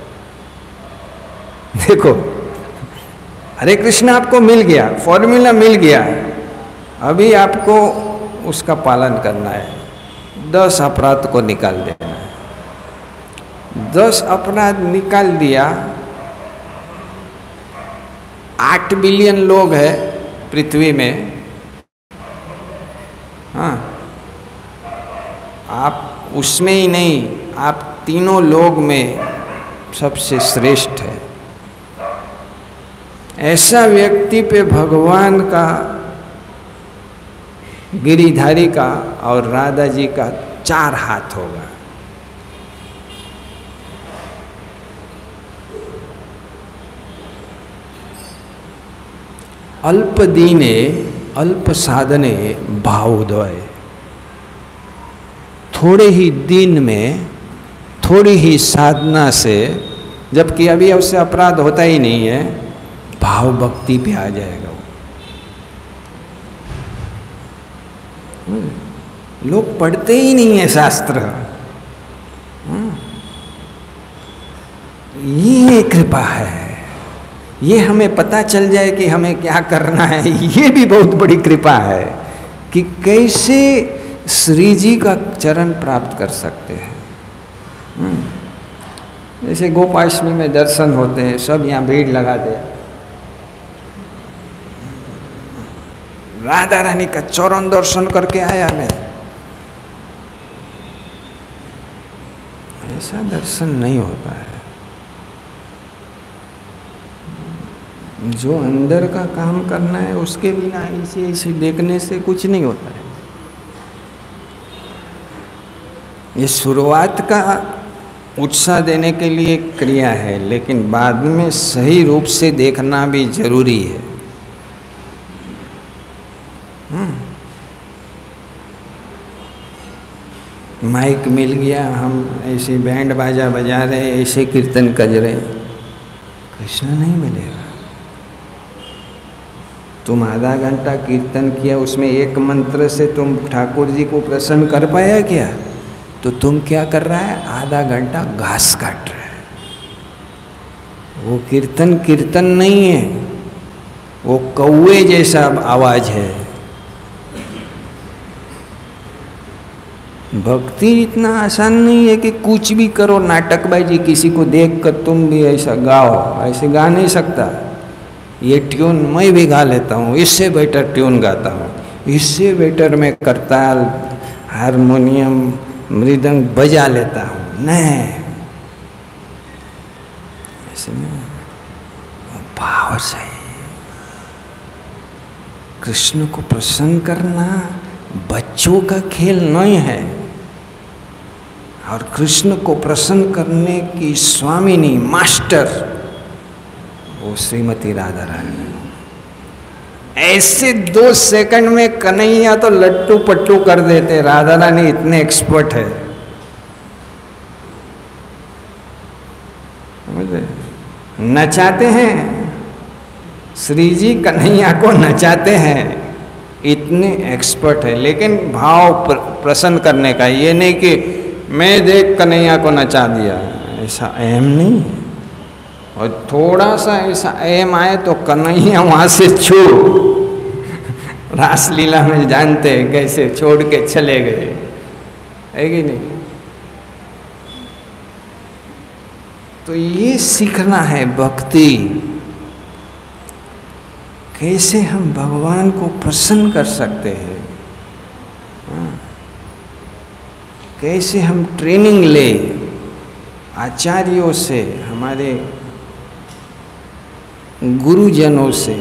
देखो, हरे कृष्ण आपको मिल गया, फॉर्मूला मिल गया, अभी आपको उसका पालन करना है। 10 अपराध को निकाल देना है। 10 अपराध निकाल दिया। 8 बिलियन लोग हैं पृथ्वी में। हाँ, आप उसमें ही नहीं, आप तीनों लोग में सबसे श्रेष्ठ है। ऐसा व्यक्ति पे भगवान का, गिरिधारी का और राधा जी का 4 हाथ होगा। अल्प दीने अल्प साधने भावोदय। थोड़े ही दिन में, थोड़ी ही साधना से, जबकि अभी उससे अपराध होता ही नहीं है, भाव भक्ति पे आ जाएगा वो। लोग पढ़ते ही नहीं है शास्त्र। ये कृपा है, ये हमें पता चल जाए कि हमें क्या करना है, ये भी बहुत बड़ी कृपा है कि कैसे श्री जी का चरण प्राप्त कर सकते हैं। जैसे गोपाष्टमी में दर्शन होते हैं, सब यहाँ भीड़ लगा दे, राधा रानी का चरण दर्शन करके आया मैं। ऐसा दर्शन नहीं होता है। जो अंदर का काम करना है उसके बिना ऐसे ऐसे देखने से कुछ नहीं होता है। ये शुरुआत का उत्साह देने के लिए क्रिया है, लेकिन बाद में सही रूप से देखना भी जरूरी है। माइक मिल गया, हम ऐसे बैंड बाजा बजा रहे, ऐसे कीर्तन कर रहे, कृष्ण नहीं मिलेगा। तुम आधा घंटा कीर्तन किया, उसमें एक मंत्र से तुम ठाकुर जी को प्रसन्न कर पाया क्या? तो तुम क्या कर रहा है? आधा घंटा घास काट रहा है। वो कीर्तन कीर्तन नहीं है, वो कौवे जैसा आवाज है। भक्ति इतना आसान नहीं है कि कुछ भी करो, नाटकबाजी, किसी को देखकर तुम भी ऐसा गाओ, ऐसे गा नहीं सकता। ये ट्यून मैं भी गा लेता हूँ, इससे बेटर ट्यून गाता हूँ, इससे बेटर मैं करताल, हारमोनियम, मृदंग बजा लेता हूँ। नहीं, ऐसे नहीं, भाव से कृष्ण को प्रसन्न करना बच्चों का खेल नहीं है। और कृष्ण को प्रसन्न करने की स्वामिनी, मास्टर, वो श्रीमती राधा रानी। ऐसे 2 सेकंड में कन्हैया तो लट्टू पट्टू कर देते। राधा रानी इतने एक्सपर्ट है, समझे? नचाते हैं श्री जी, कन्हैया को नचाते हैं, इतने एक्सपर्ट है। लेकिन भाव प्रसन्न करने का, ये नहीं कि मैं देख कन्हैया को नचा दिया, ऐसा एम नहीं। और थोड़ा सा ऐसा एम आए तो कन्हैया वहां से छोड़, रासलीला में जानते हैं कैसे छोड़ के चले गए, है कि नहीं? तो ये सीखना है भक्ति, कैसे हम भगवान को प्रसन्न कर सकते हैं, कैसे हम ट्रेनिंग ले आचार्यों से, हमारे गुरुजनों से,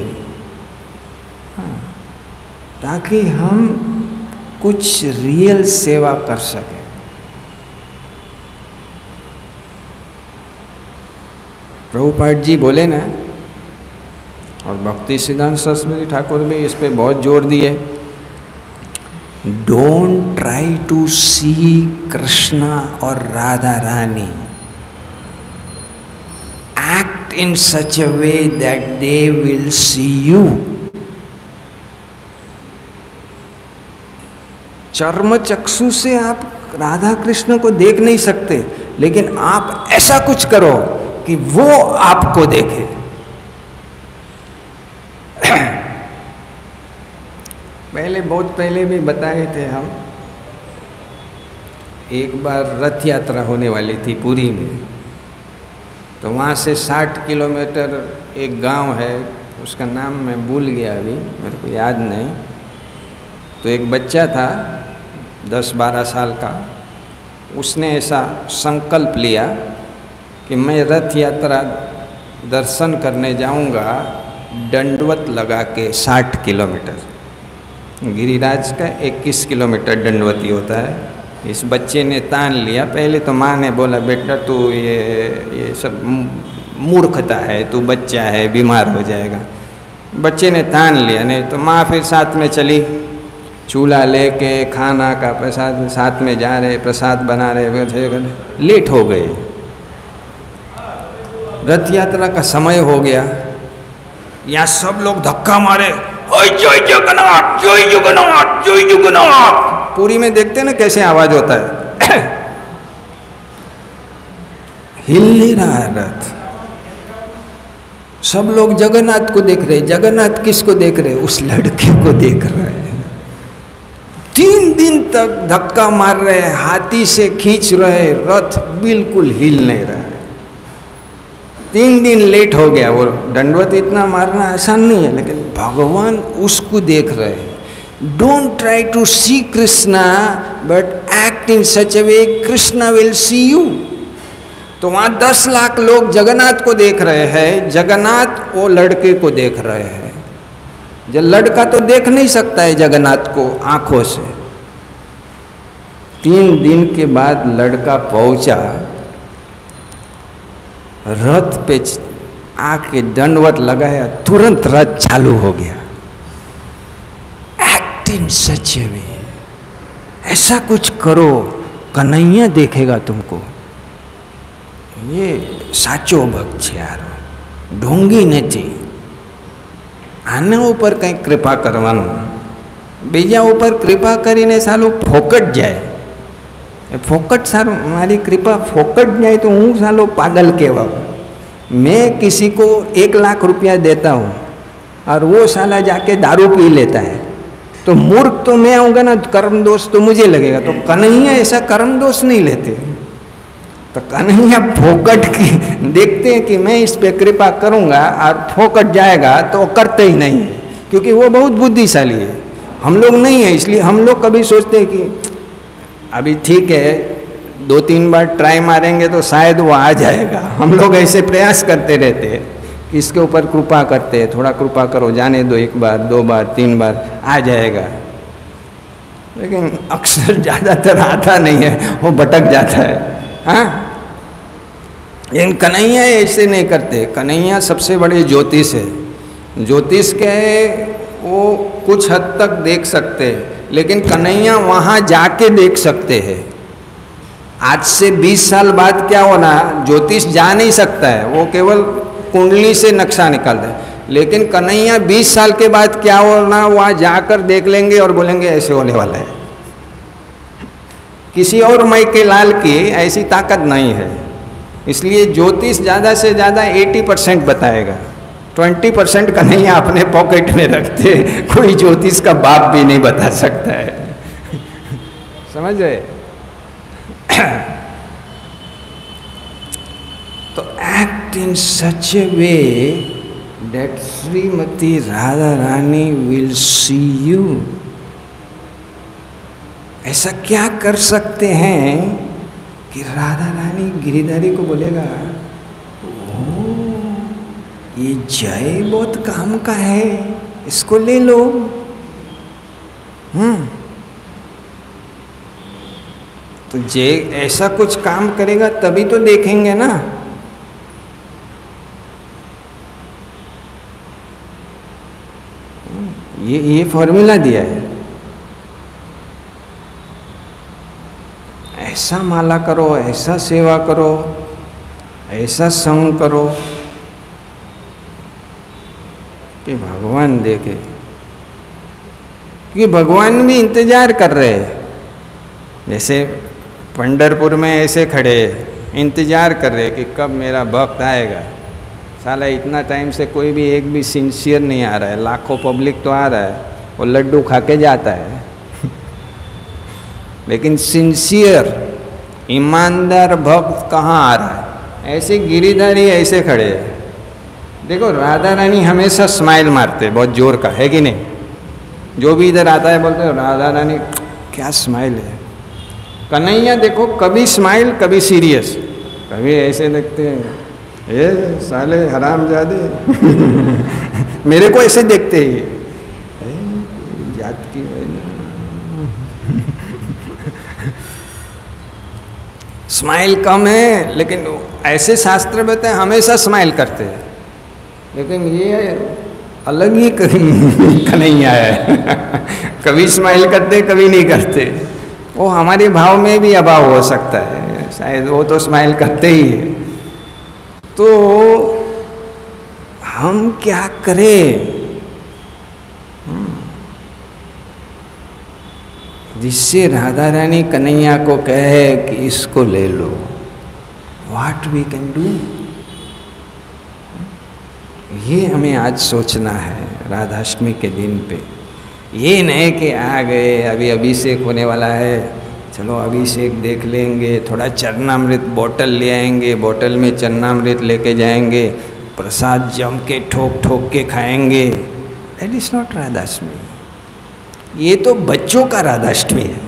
ताकि हम कुछ रियल सेवा कर सकें। प्रभुपाद जी बोले ना, और भक्ति सिद्धांत सरस्वती ठाकुर भी इस पे बहुत जोर दिए, don't try to see Krishna और Radha Rani, act in such a way that they will see you. चर्म चक्षु से आप राधा कृष्ण को देख नहीं सकते, लेकिन आप ऐसा कुछ करो कि वो आपको देखे। बहुत पहले भी बताए थे हम, एक बार रथ यात्रा होने वाली थी पुरी में, तो वहाँ से 60 किलोमीटर एक गांव है, उसका नाम मैं भूल गया अभी, मेरे को याद नहीं। तो एक बच्चा था 10-12 साल का, उसने ऐसा संकल्प लिया कि मैं रथ यात्रा दर्शन करने जाऊंगा दंडवत लगा के 60 किलोमीटर। गिरिराज का 21 किलोमीटर दंडवती होता है। इस बच्चे ने तान लिया, पहले तो माँ ने बोला बेटा तू ये सब मूर्खता है, तू बच्चा है, बीमार हो जाएगा। बच्चे ने तान लिया, नहीं तो माँ फिर साथ में चली, चूल्हा लेके खाना का प्रसाद साथ में जा रहे, प्रसाद बना रहे, लेट हो गए। रथ यात्रा का समय हो गया, यहाँ सब लोग धक्का मारे, जय जगन्नाथ, जय जगन्नाथ, जय जगन्नाथ। पूरी में देखते ना कैसे आवाज होता है। हिल नहीं रहा है रथ। सब लोग जगन्नाथ को देख रहे। जगन्नाथ किसको देख रहे? उस लड़के को देख रहे हैं। 3 दिन तक धक्का मार रहे, हाथी से खींच रहे, रथ बिल्कुल हिल नहीं रहा है। 3 दिन लेट हो गया। वो दंडवत इतना मारना आसान नहीं है, लेकिन भगवान उसको देख रहे हैं। Don't try to see Krishna but act in such a way Krishna will see you. तो वहाँ 10 लाख लोग जगन्नाथ को देख रहे हैं, जगन्नाथ वो लड़के को देख रहे हैं। जो लड़का तो देख नहीं सकता है जगन्नाथ को आंखों से। 3 दिन के बाद लड़का पहुंचा, रथ पे आके दंडवत लगाया, तुरंत रथ चालू हो गया। एक्ट इन सच ए वे, ऐसा कुछ करो, कन्हैया देखेगा तुमको। ये साचो भक्त છે यार, ढोंगी નથી। આના ઉપર કંઈક કૃપા કરવાનું, બીજા ઉપર કૃપા કરીને સાલું ફોકટ જાય। फोकट सारो, मारी कृपा फोकट जाए तो हूँ सालो पागल कहवा। मैं किसी को 1 लाख रुपया देता हूँ और वो साला जाके दारू पी लेता है, तो मूर्ख तो मैं आऊँगा ना, कर्म दोष तो मुझे लगेगा। तो कन्हैया ऐसा कर्म दोष नहीं लेते। तो कन्हैया फोकट की देखते हैं कि मैं इस पे कृपा करूँगा और फोकट जाएगा, तो करते ही नहीं है, क्योंकि वो बहुत बुद्धिशाली है। हम लोग नहीं है, इसलिए हम लोग कभी सोचते हैं कि अभी ठीक है 2-3 बार ट्राई मारेंगे तो शायद वो आ जाएगा। हम लोग ऐसे प्रयास करते रहते हैं, इसके ऊपर कृपा करते हैं, थोड़ा कृपा करो, जाने दो, 1 बार 2 बार 3 बार आ जाएगा। लेकिन अक्सर ज़्यादातर आता नहीं है, वो भटक जाता है। हाँ, लेकिन कन्हैया ऐसे नहीं करते। कन्हैया सबसे बड़े ज्योतिष है। ज्योतिष क्या है, वो कुछ हद तक देख सकते हैं, लेकिन कन्हैया वहाँ जाके देख सकते हैं। आज से 20 साल बाद क्या होना, ज्योतिष जा नहीं सकता है, वो केवल कुंडली से नक्शा निकालता है। लेकिन कन्हैया 20 साल के बाद क्या होना, वहाँ जाकर देख लेंगे और बोलेंगे ऐसे होने वाला है। किसी और माई के लाल की ऐसी ताकत नहीं है। इसलिए ज्योतिष ज़्यादा से ज़्यादा 80% बताएगा, 20% कन्हैया अपने पॉकेट में रखते। कोई ज्योतिष का बाप भी नहीं बता सकता है। समझ गए? तो act in such a way that Shrimati Radha Rani will see you. ऐसा क्या कर सकते हैं कि राधा रानी गिरिधारी को बोलेगा, ये जय बहुत काम का है, इसको ले लो। तो जय ऐसा कुछ काम करेगा तभी तो देखेंगे ना। ये फॉर्मूला दिया है। ऐसा माला करो, ऐसा सेवा करो, ऐसा संग करो कि भगवान देखे। क्योंकि भगवान भी इंतजार कर रहे हैं। जैसे पंढरपुर में ऐसे खड़े इंतजार कर रहे कि कब मेरा भक्त आएगा। साला इतना टाइम से कोई भी एक भी सिंसियर नहीं आ रहा है। लाखों पब्लिक तो आ रहा है, वो लड्डू खा के जाता है लेकिन सिंसियर ईमानदार भक्त कहाँ आ रहा है? ऐसे गिरिधारी ऐसे खड़े हैं। देखो राधा रानी हमेशा स्माइल मारते, बहुत जोर का, है कि नहीं? जो भी इधर आता है बोलते हैं राधा रानी क्या स्माइल है। कन्हैया देखो कभी स्माइल कभी सीरियस, कभी ऐसे देखते हैं ये साले हरामजादे मेरे को ऐसे देखते ही जात की स्माइल कम है, लेकिन ऐसे शास्त्र बताए हमेशा स्माइल करते हैं। लेकिन ये अलग ही कन्हैया है कभी स्माइल करते कभी नहीं करते। वो हमारे भाव में भी अभाव हो सकता है, शायद वो तो स्माइल करते ही है। तो हम क्या करें जिससे राधा रानी कन्हैया को कहे कि इसको ले लो? व्हाट वी कैन डू, ये हमें आज सोचना है राधाष्टमी के दिन पे। ये नहीं कि आ गए अभी अभिषेक होने वाला है, चलो अभिषेक देख लेंगे, थोड़ा चरणामृत बोतल ले आएंगे, बोतल में चरणामृत लेके जाएंगे, प्रसाद जम के ठोक ठोक के खाएंगे। That is not Radhashtami. ये तो बच्चों का राधाष्टमी है,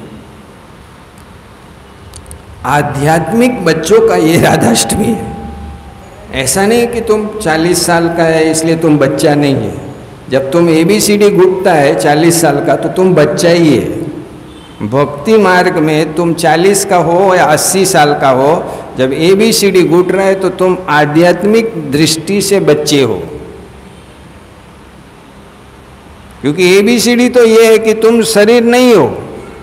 आध्यात्मिक बच्चों का ये राधाष्टमी है। ऐसा नहीं कि तुम 40 साल का है इसलिए तुम बच्चा नहीं है। जब तुम ABCD घुटता है 40 साल का तो तुम बच्चा ही है। भक्ति मार्ग में तुम 40 का हो या 80 साल का हो, जब ABCD घुट रहा है तो तुम आध्यात्मिक दृष्टि से बच्चे हो। क्योंकि ABCD तो ये है कि तुम शरीर नहीं हो,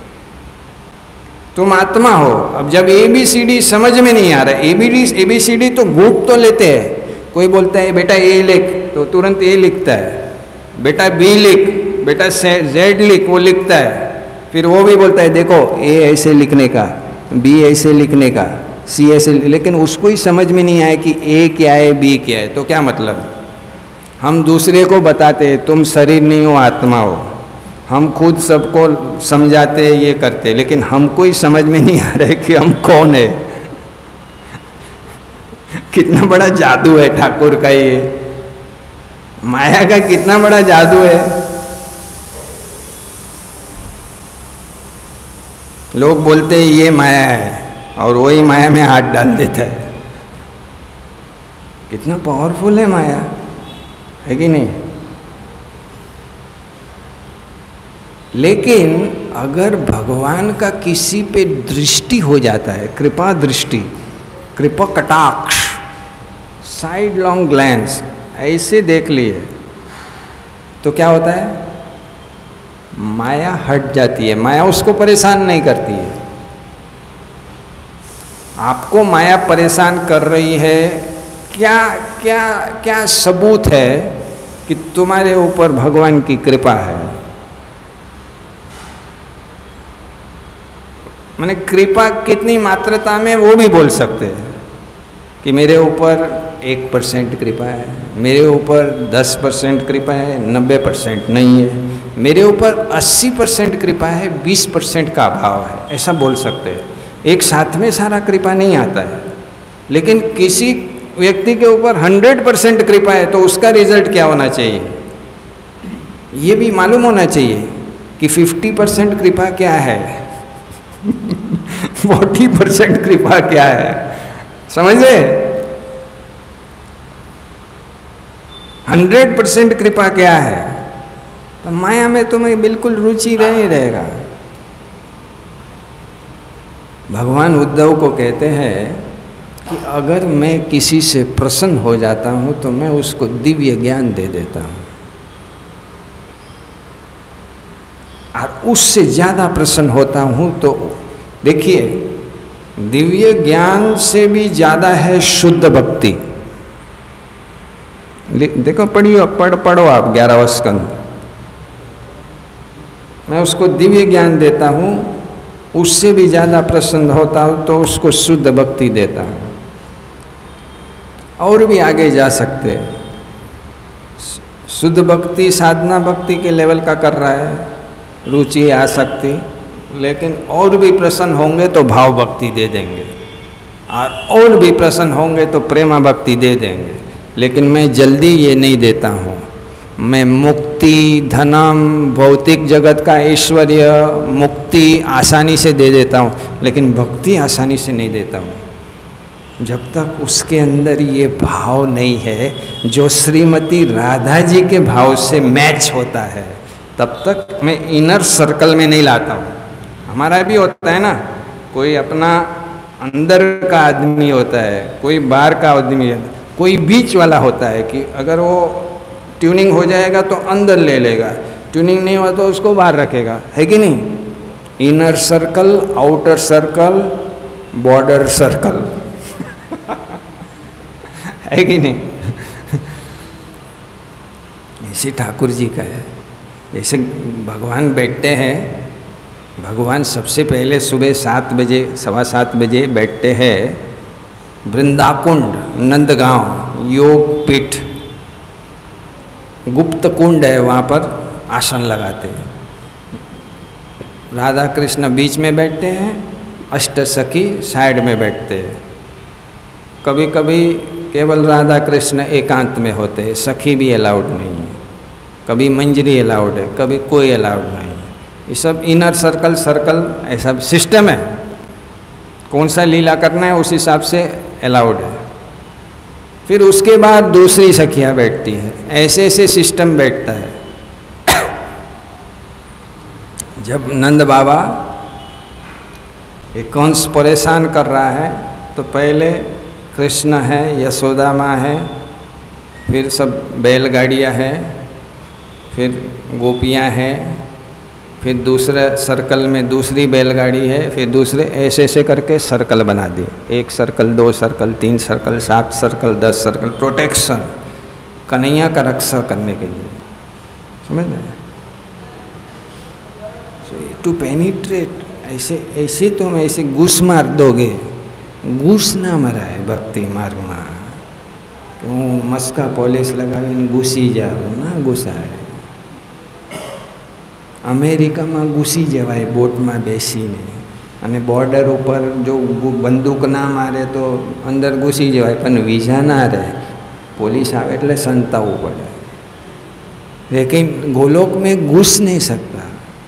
तुम आत्मा हो। अब जब ABCD समझ में नहीं आ रहा, ABCD तो घूट तो लेते हैं। कोई बोलता है बेटा A लिख तो तुरंत A लिखता है, बेटा B लिख, बेटा Z लिख, वो लिखता है। फिर वो भी बोलता है देखो A ऐसे लिखने का, B ऐसे लिखने का, C ऐसे, लेकिन उसको ही समझ में नहीं आया कि A क्या है B क्या है। तो क्या मतलब? हम दूसरे को बताते हैं तुम शरीर नहीं हो आत्मा हो, हम खुद सबको समझाते हैं ये करते, लेकिन हमको ही समझ में नहीं आ रहा है कि हम कौन है। कितना बड़ा जादू है ठाकुर का, ये माया का कितना बड़ा जादू है। लोग बोलते हैं ये माया है और वही माया में हाथ डाल देता है। कितना पावरफुल है माया, है कि नहीं? लेकिन अगर भगवान का किसी पे दृष्टि हो जाता है, कृपा दृष्टि, कृपा कटाक्ष, साइड लॉन्ग ग्लैंस ऐसे देख लिए तो क्या होता है? माया हट जाती है। माया उसको परेशान नहीं करती है। आपको माया परेशान कर रही है, क्या क्या क्या सबूत है कि तुम्हारे ऊपर भगवान की कृपा है? मैंने कृपा कितनी मात्रता में वो भी बोल सकते हैं कि मेरे ऊपर 1% कृपा है, मेरे ऊपर 10% कृपा है, 90% नहीं है, मेरे ऊपर 80% कृपा है, 20% का अभाव है, ऐसा बोल सकते हैं। एक साथ में सारा कृपा नहीं आता है। लेकिन किसी व्यक्ति के ऊपर 100% कृपा है तो उसका रिजल्ट क्या होना चाहिए? ये भी मालूम होना चाहिए कि 50% कृपा क्या है 40% कृपा क्या है। समझे? 100% कृपा क्या है? तो माया में तुम्हें बिल्कुल रुचि नहीं रहेगा। भगवान उद्धव को कहते हैं कि अगर मैं किसी से प्रसन्न हो जाता हूं तो मैं उसको दिव्य ज्ञान दे देता हूं। और उससे ज़्यादा प्रसन्न होता हूँ। तो देखिए, दिव्य ज्ञान से भी ज़्यादा है शुद्ध भक्ति। देखो, पढ़ो आप 11वां स्कंद। मैं उसको दिव्य ज्ञान देता हूँ, उससे भी ज़्यादा प्रसन्न होता हूँ तो उसको शुद्ध भक्ति देता हूँ। और भी आगे जा सकते हैं। शुद्ध भक्ति साधना भक्ति के लेवल का कर रहा है, रुचि आ सकती, लेकिन और भी प्रसन्न होंगे तो भाव भक्ति दे देंगे, और भी प्रसन्न होंगे तो प्रेमा भक्ति दे देंगे। लेकिन मैं जल्दी ये नहीं देता हूँ। मैं मुक्ति, धनम, भौतिक जगत का ऐश्वर्य, मुक्ति आसानी से दे देता हूँ, लेकिन भक्ति आसानी से नहीं देता हूँ। जब तक उसके अंदर ये भाव नहीं है जो श्रीमती राधा जी के भाव से मैच होता है, तब तक मैं इनर सर्कल में नहीं लाता हूँ। हमारा भी होता है ना, कोई अपना अंदर का आदमी होता है, कोई बाहर का आदमी है, कोई बीच वाला होता है कि अगर वो ट्यूनिंग हो जाएगा तो अंदर ले लेगा, ट्यूनिंग नहीं हुआ तो उसको बाहर रखेगा, है कि नहीं। Inner circle, outer circle, border circle है कि नहीं। ऐसे ठाकुर जी का है। जैसे भगवान बैठते हैं, भगवान सबसे पहले सुबह 7 बजे, 7:15 बजे बैठते हैं वृंदाकुंड, नंदगांव योग पीठ, गुप्त कुंड है, वहाँ पर आसन लगाते हैं। राधा कृष्ण बीच में बैठते हैं, अष्टसखी साइड में बैठते हैं। कभी कभी केवल राधा कृष्ण एकांत में होते हैं, सखी भी अलाउड नहीं है। कभी मंजरी अलाउड है, कभी कोई अलाउड नहीं है। ये सब इनर सर्कल ऐसा सिस्टम है। कौन सा लीला करना है उस हिसाब से अलाउड है। फिर उसके बाद दूसरी सखियाँ बैठती हैं, ऐसे ऐसे सिस्टम बैठता है। जब नंद बाबा एक कंस परेशान कर रहा है तो पहले कृष्ण है, यशोदा माँ है, फिर सब बैलगाड़ियाँ हैं, फिर गोपियाँ हैं, फिर दूसरे सर्कल में दूसरी बैलगाड़ी है, फिर दूसरे ऐसे ऐसे करके सर्कल बना दिए। 1 circle, 2 circle, 3 circle, 7 circle, 10 circle, protection, Kanhaiya का रक्षा करने के लिए, समझ रहे हैं। टू पेनिट्रेट, ऐसे तुम ऐसे घुस मार दोगे, घुस ना मरा है भक्ति मार्ग में। क्यों मस्का पॉलिश लगाવીને ઘૂસી જાવ ના ઘૂસાય। અમેરિકામાં ઘૂસી જવાય બોટમાં બેસીને, અને બોર્ડર ઉપર જો બંદૂક ના મારે તો અંદર ઘૂસી જવાય, પણ વિઝા ના રહે, પોલીસ આવે એટલે સંતાવવું પડે। लेकिन गोलोक में घुस नहीं सकता।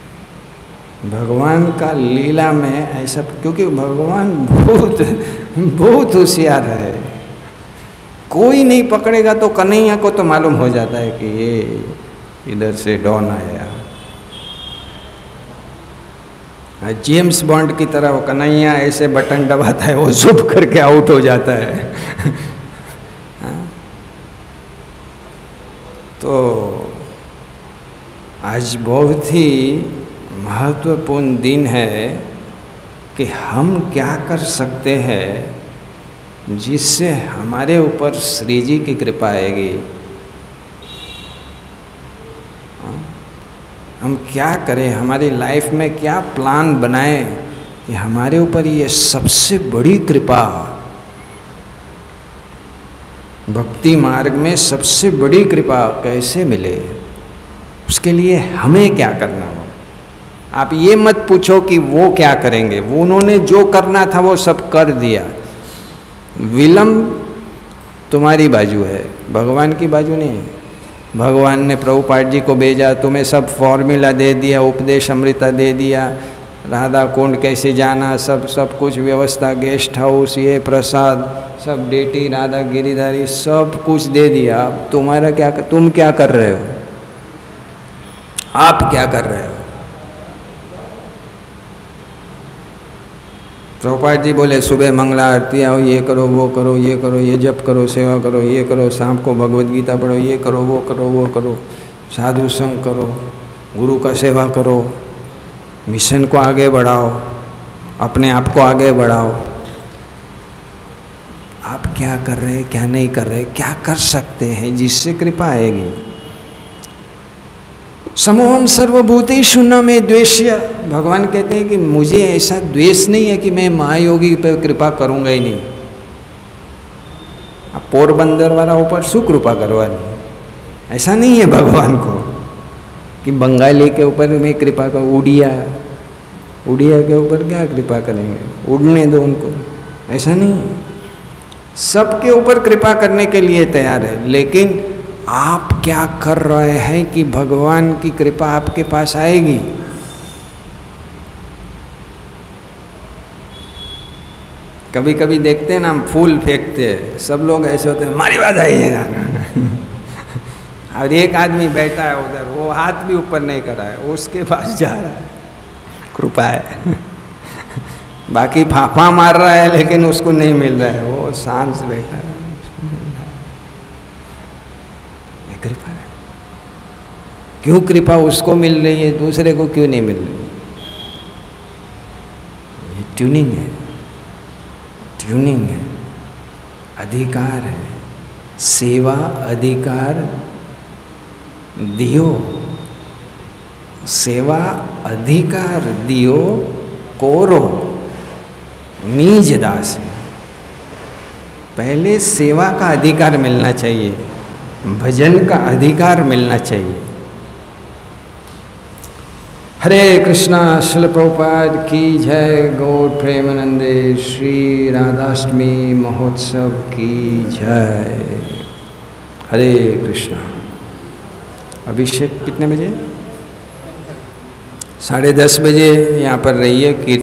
भगवान का लीला में ऐसा, क्योंकि भगवान बहुत होशियार है। कोई नहीं पकड़ेगा तो कन्हैया को तो मालूम हो जाता है कि ये इधर से डॉन आया। जेम्स बॉन्ड की तरह वो कन्हैया ऐसे बटन दबाता है, वो जुप करके आउट हो जाता है। तो आज बहुत ही महत्वपूर्ण दिन है कि हम क्या कर सकते हैं जिससे हमारे ऊपर श्री जी की कृपा आएगी। हम क्या करें, हमारी लाइफ में क्या प्लान बनाएं कि हमारे ऊपर ये सबसे बड़ी कृपा, भक्ति मार्ग में सबसे बड़ी कृपा कैसे मिले, उसके लिए हमें क्या करना हो। आप ये मत पूछो कि वो क्या करेंगे, वो उन्होंने जो करना था वो सब कर दिया। विलम्ब तुम्हारी बाजू है, भगवान की बाजू नहीं है। भगवान ने प्रभुपाद जी को भेजा, तुम्हें सब फॉर्मूला दे दिया, उपदेश अमृता दे दिया, राधा कुंड कैसे जाना, सब कुछ व्यवस्था, गेस्ट हाउस, ये प्रसाद, सब डेटी, राधा गिरिधारी, सब कुछ दे दिया। अब तुम्हारा क्या, तुम क्या कर रहे हो, आप क्या कर रहे हो। प्रभुपाद जी बोले सुबह मंगला आरती आओ, ये करो वो करो, ये करो, ये जप करो, सेवा करो, ये करो, शाम को भगवद गीता पढ़ो, ये करो वो करो वो करो, साधु संग करो, गुरु का सेवा करो, मिशन को आगे बढ़ाओ, अपने आप को आगे बढ़ाओ। आप क्या कर रहे हैं, क्या नहीं कर रहे, क्या कर सकते हैं जिससे कृपा आएगी। समोहम सर्वभूतेषु न मे द्वेष्य, भगवान कहते हैं कि मुझे ऐसा द्वेष नहीं है कि मैं महायोगी पर कृपा करूंगा ही नहीं। आप पोरबंदर वाला ऊपर शू कृपा करवानी, ऐसा नहीं है भगवान को कि बंगाली के ऊपर मैं कृपा कर, उड़िया के ऊपर क्या कृपा करेंगे, उड़ने दो उनको, ऐसा नहीं है। सबके ऊपर कृपा करने के लिए तैयार है, लेकिन आप क्या कर रहे हैं कि भगवान की कृपा आपके पास आएगी। कभी कभी देखते हैं ना, हम फूल फेंकते हैं, सब लोग ऐसे होते हैं हमारी बात आइएगा और एक आदमी बैठा है उधर, वो हाथ भी ऊपर नहीं कर रहा है, वो उसके पास जा रहा है, कृपा है बाकी फाफा मार रहा है लेकिन उसको नहीं मिल रहा है, वो शांत से बैठा है, ये कृपा है। क्यों कृपा उसको मिल रही है, दूसरे को क्यों नहीं मिल रही? ये ट्यूनिंग है, ट्यूनिंग है, अधिकार है, सेवा अधिकार दियो, सेवा अधिकार दियो कोरो नीज दास। पहले सेवा का अधिकार मिलना चाहिए, भजन का अधिकार मिलना चाहिए। हरे कृष्णा। श्रील प्रभुपाद की जय। गौर प्रेमानंदे श्री राधाष्टमी महोत्सव की जय। हरे कृष्णा। अभिषेक कितने बजे? 10:30 बजे यहाँ पर रहिए।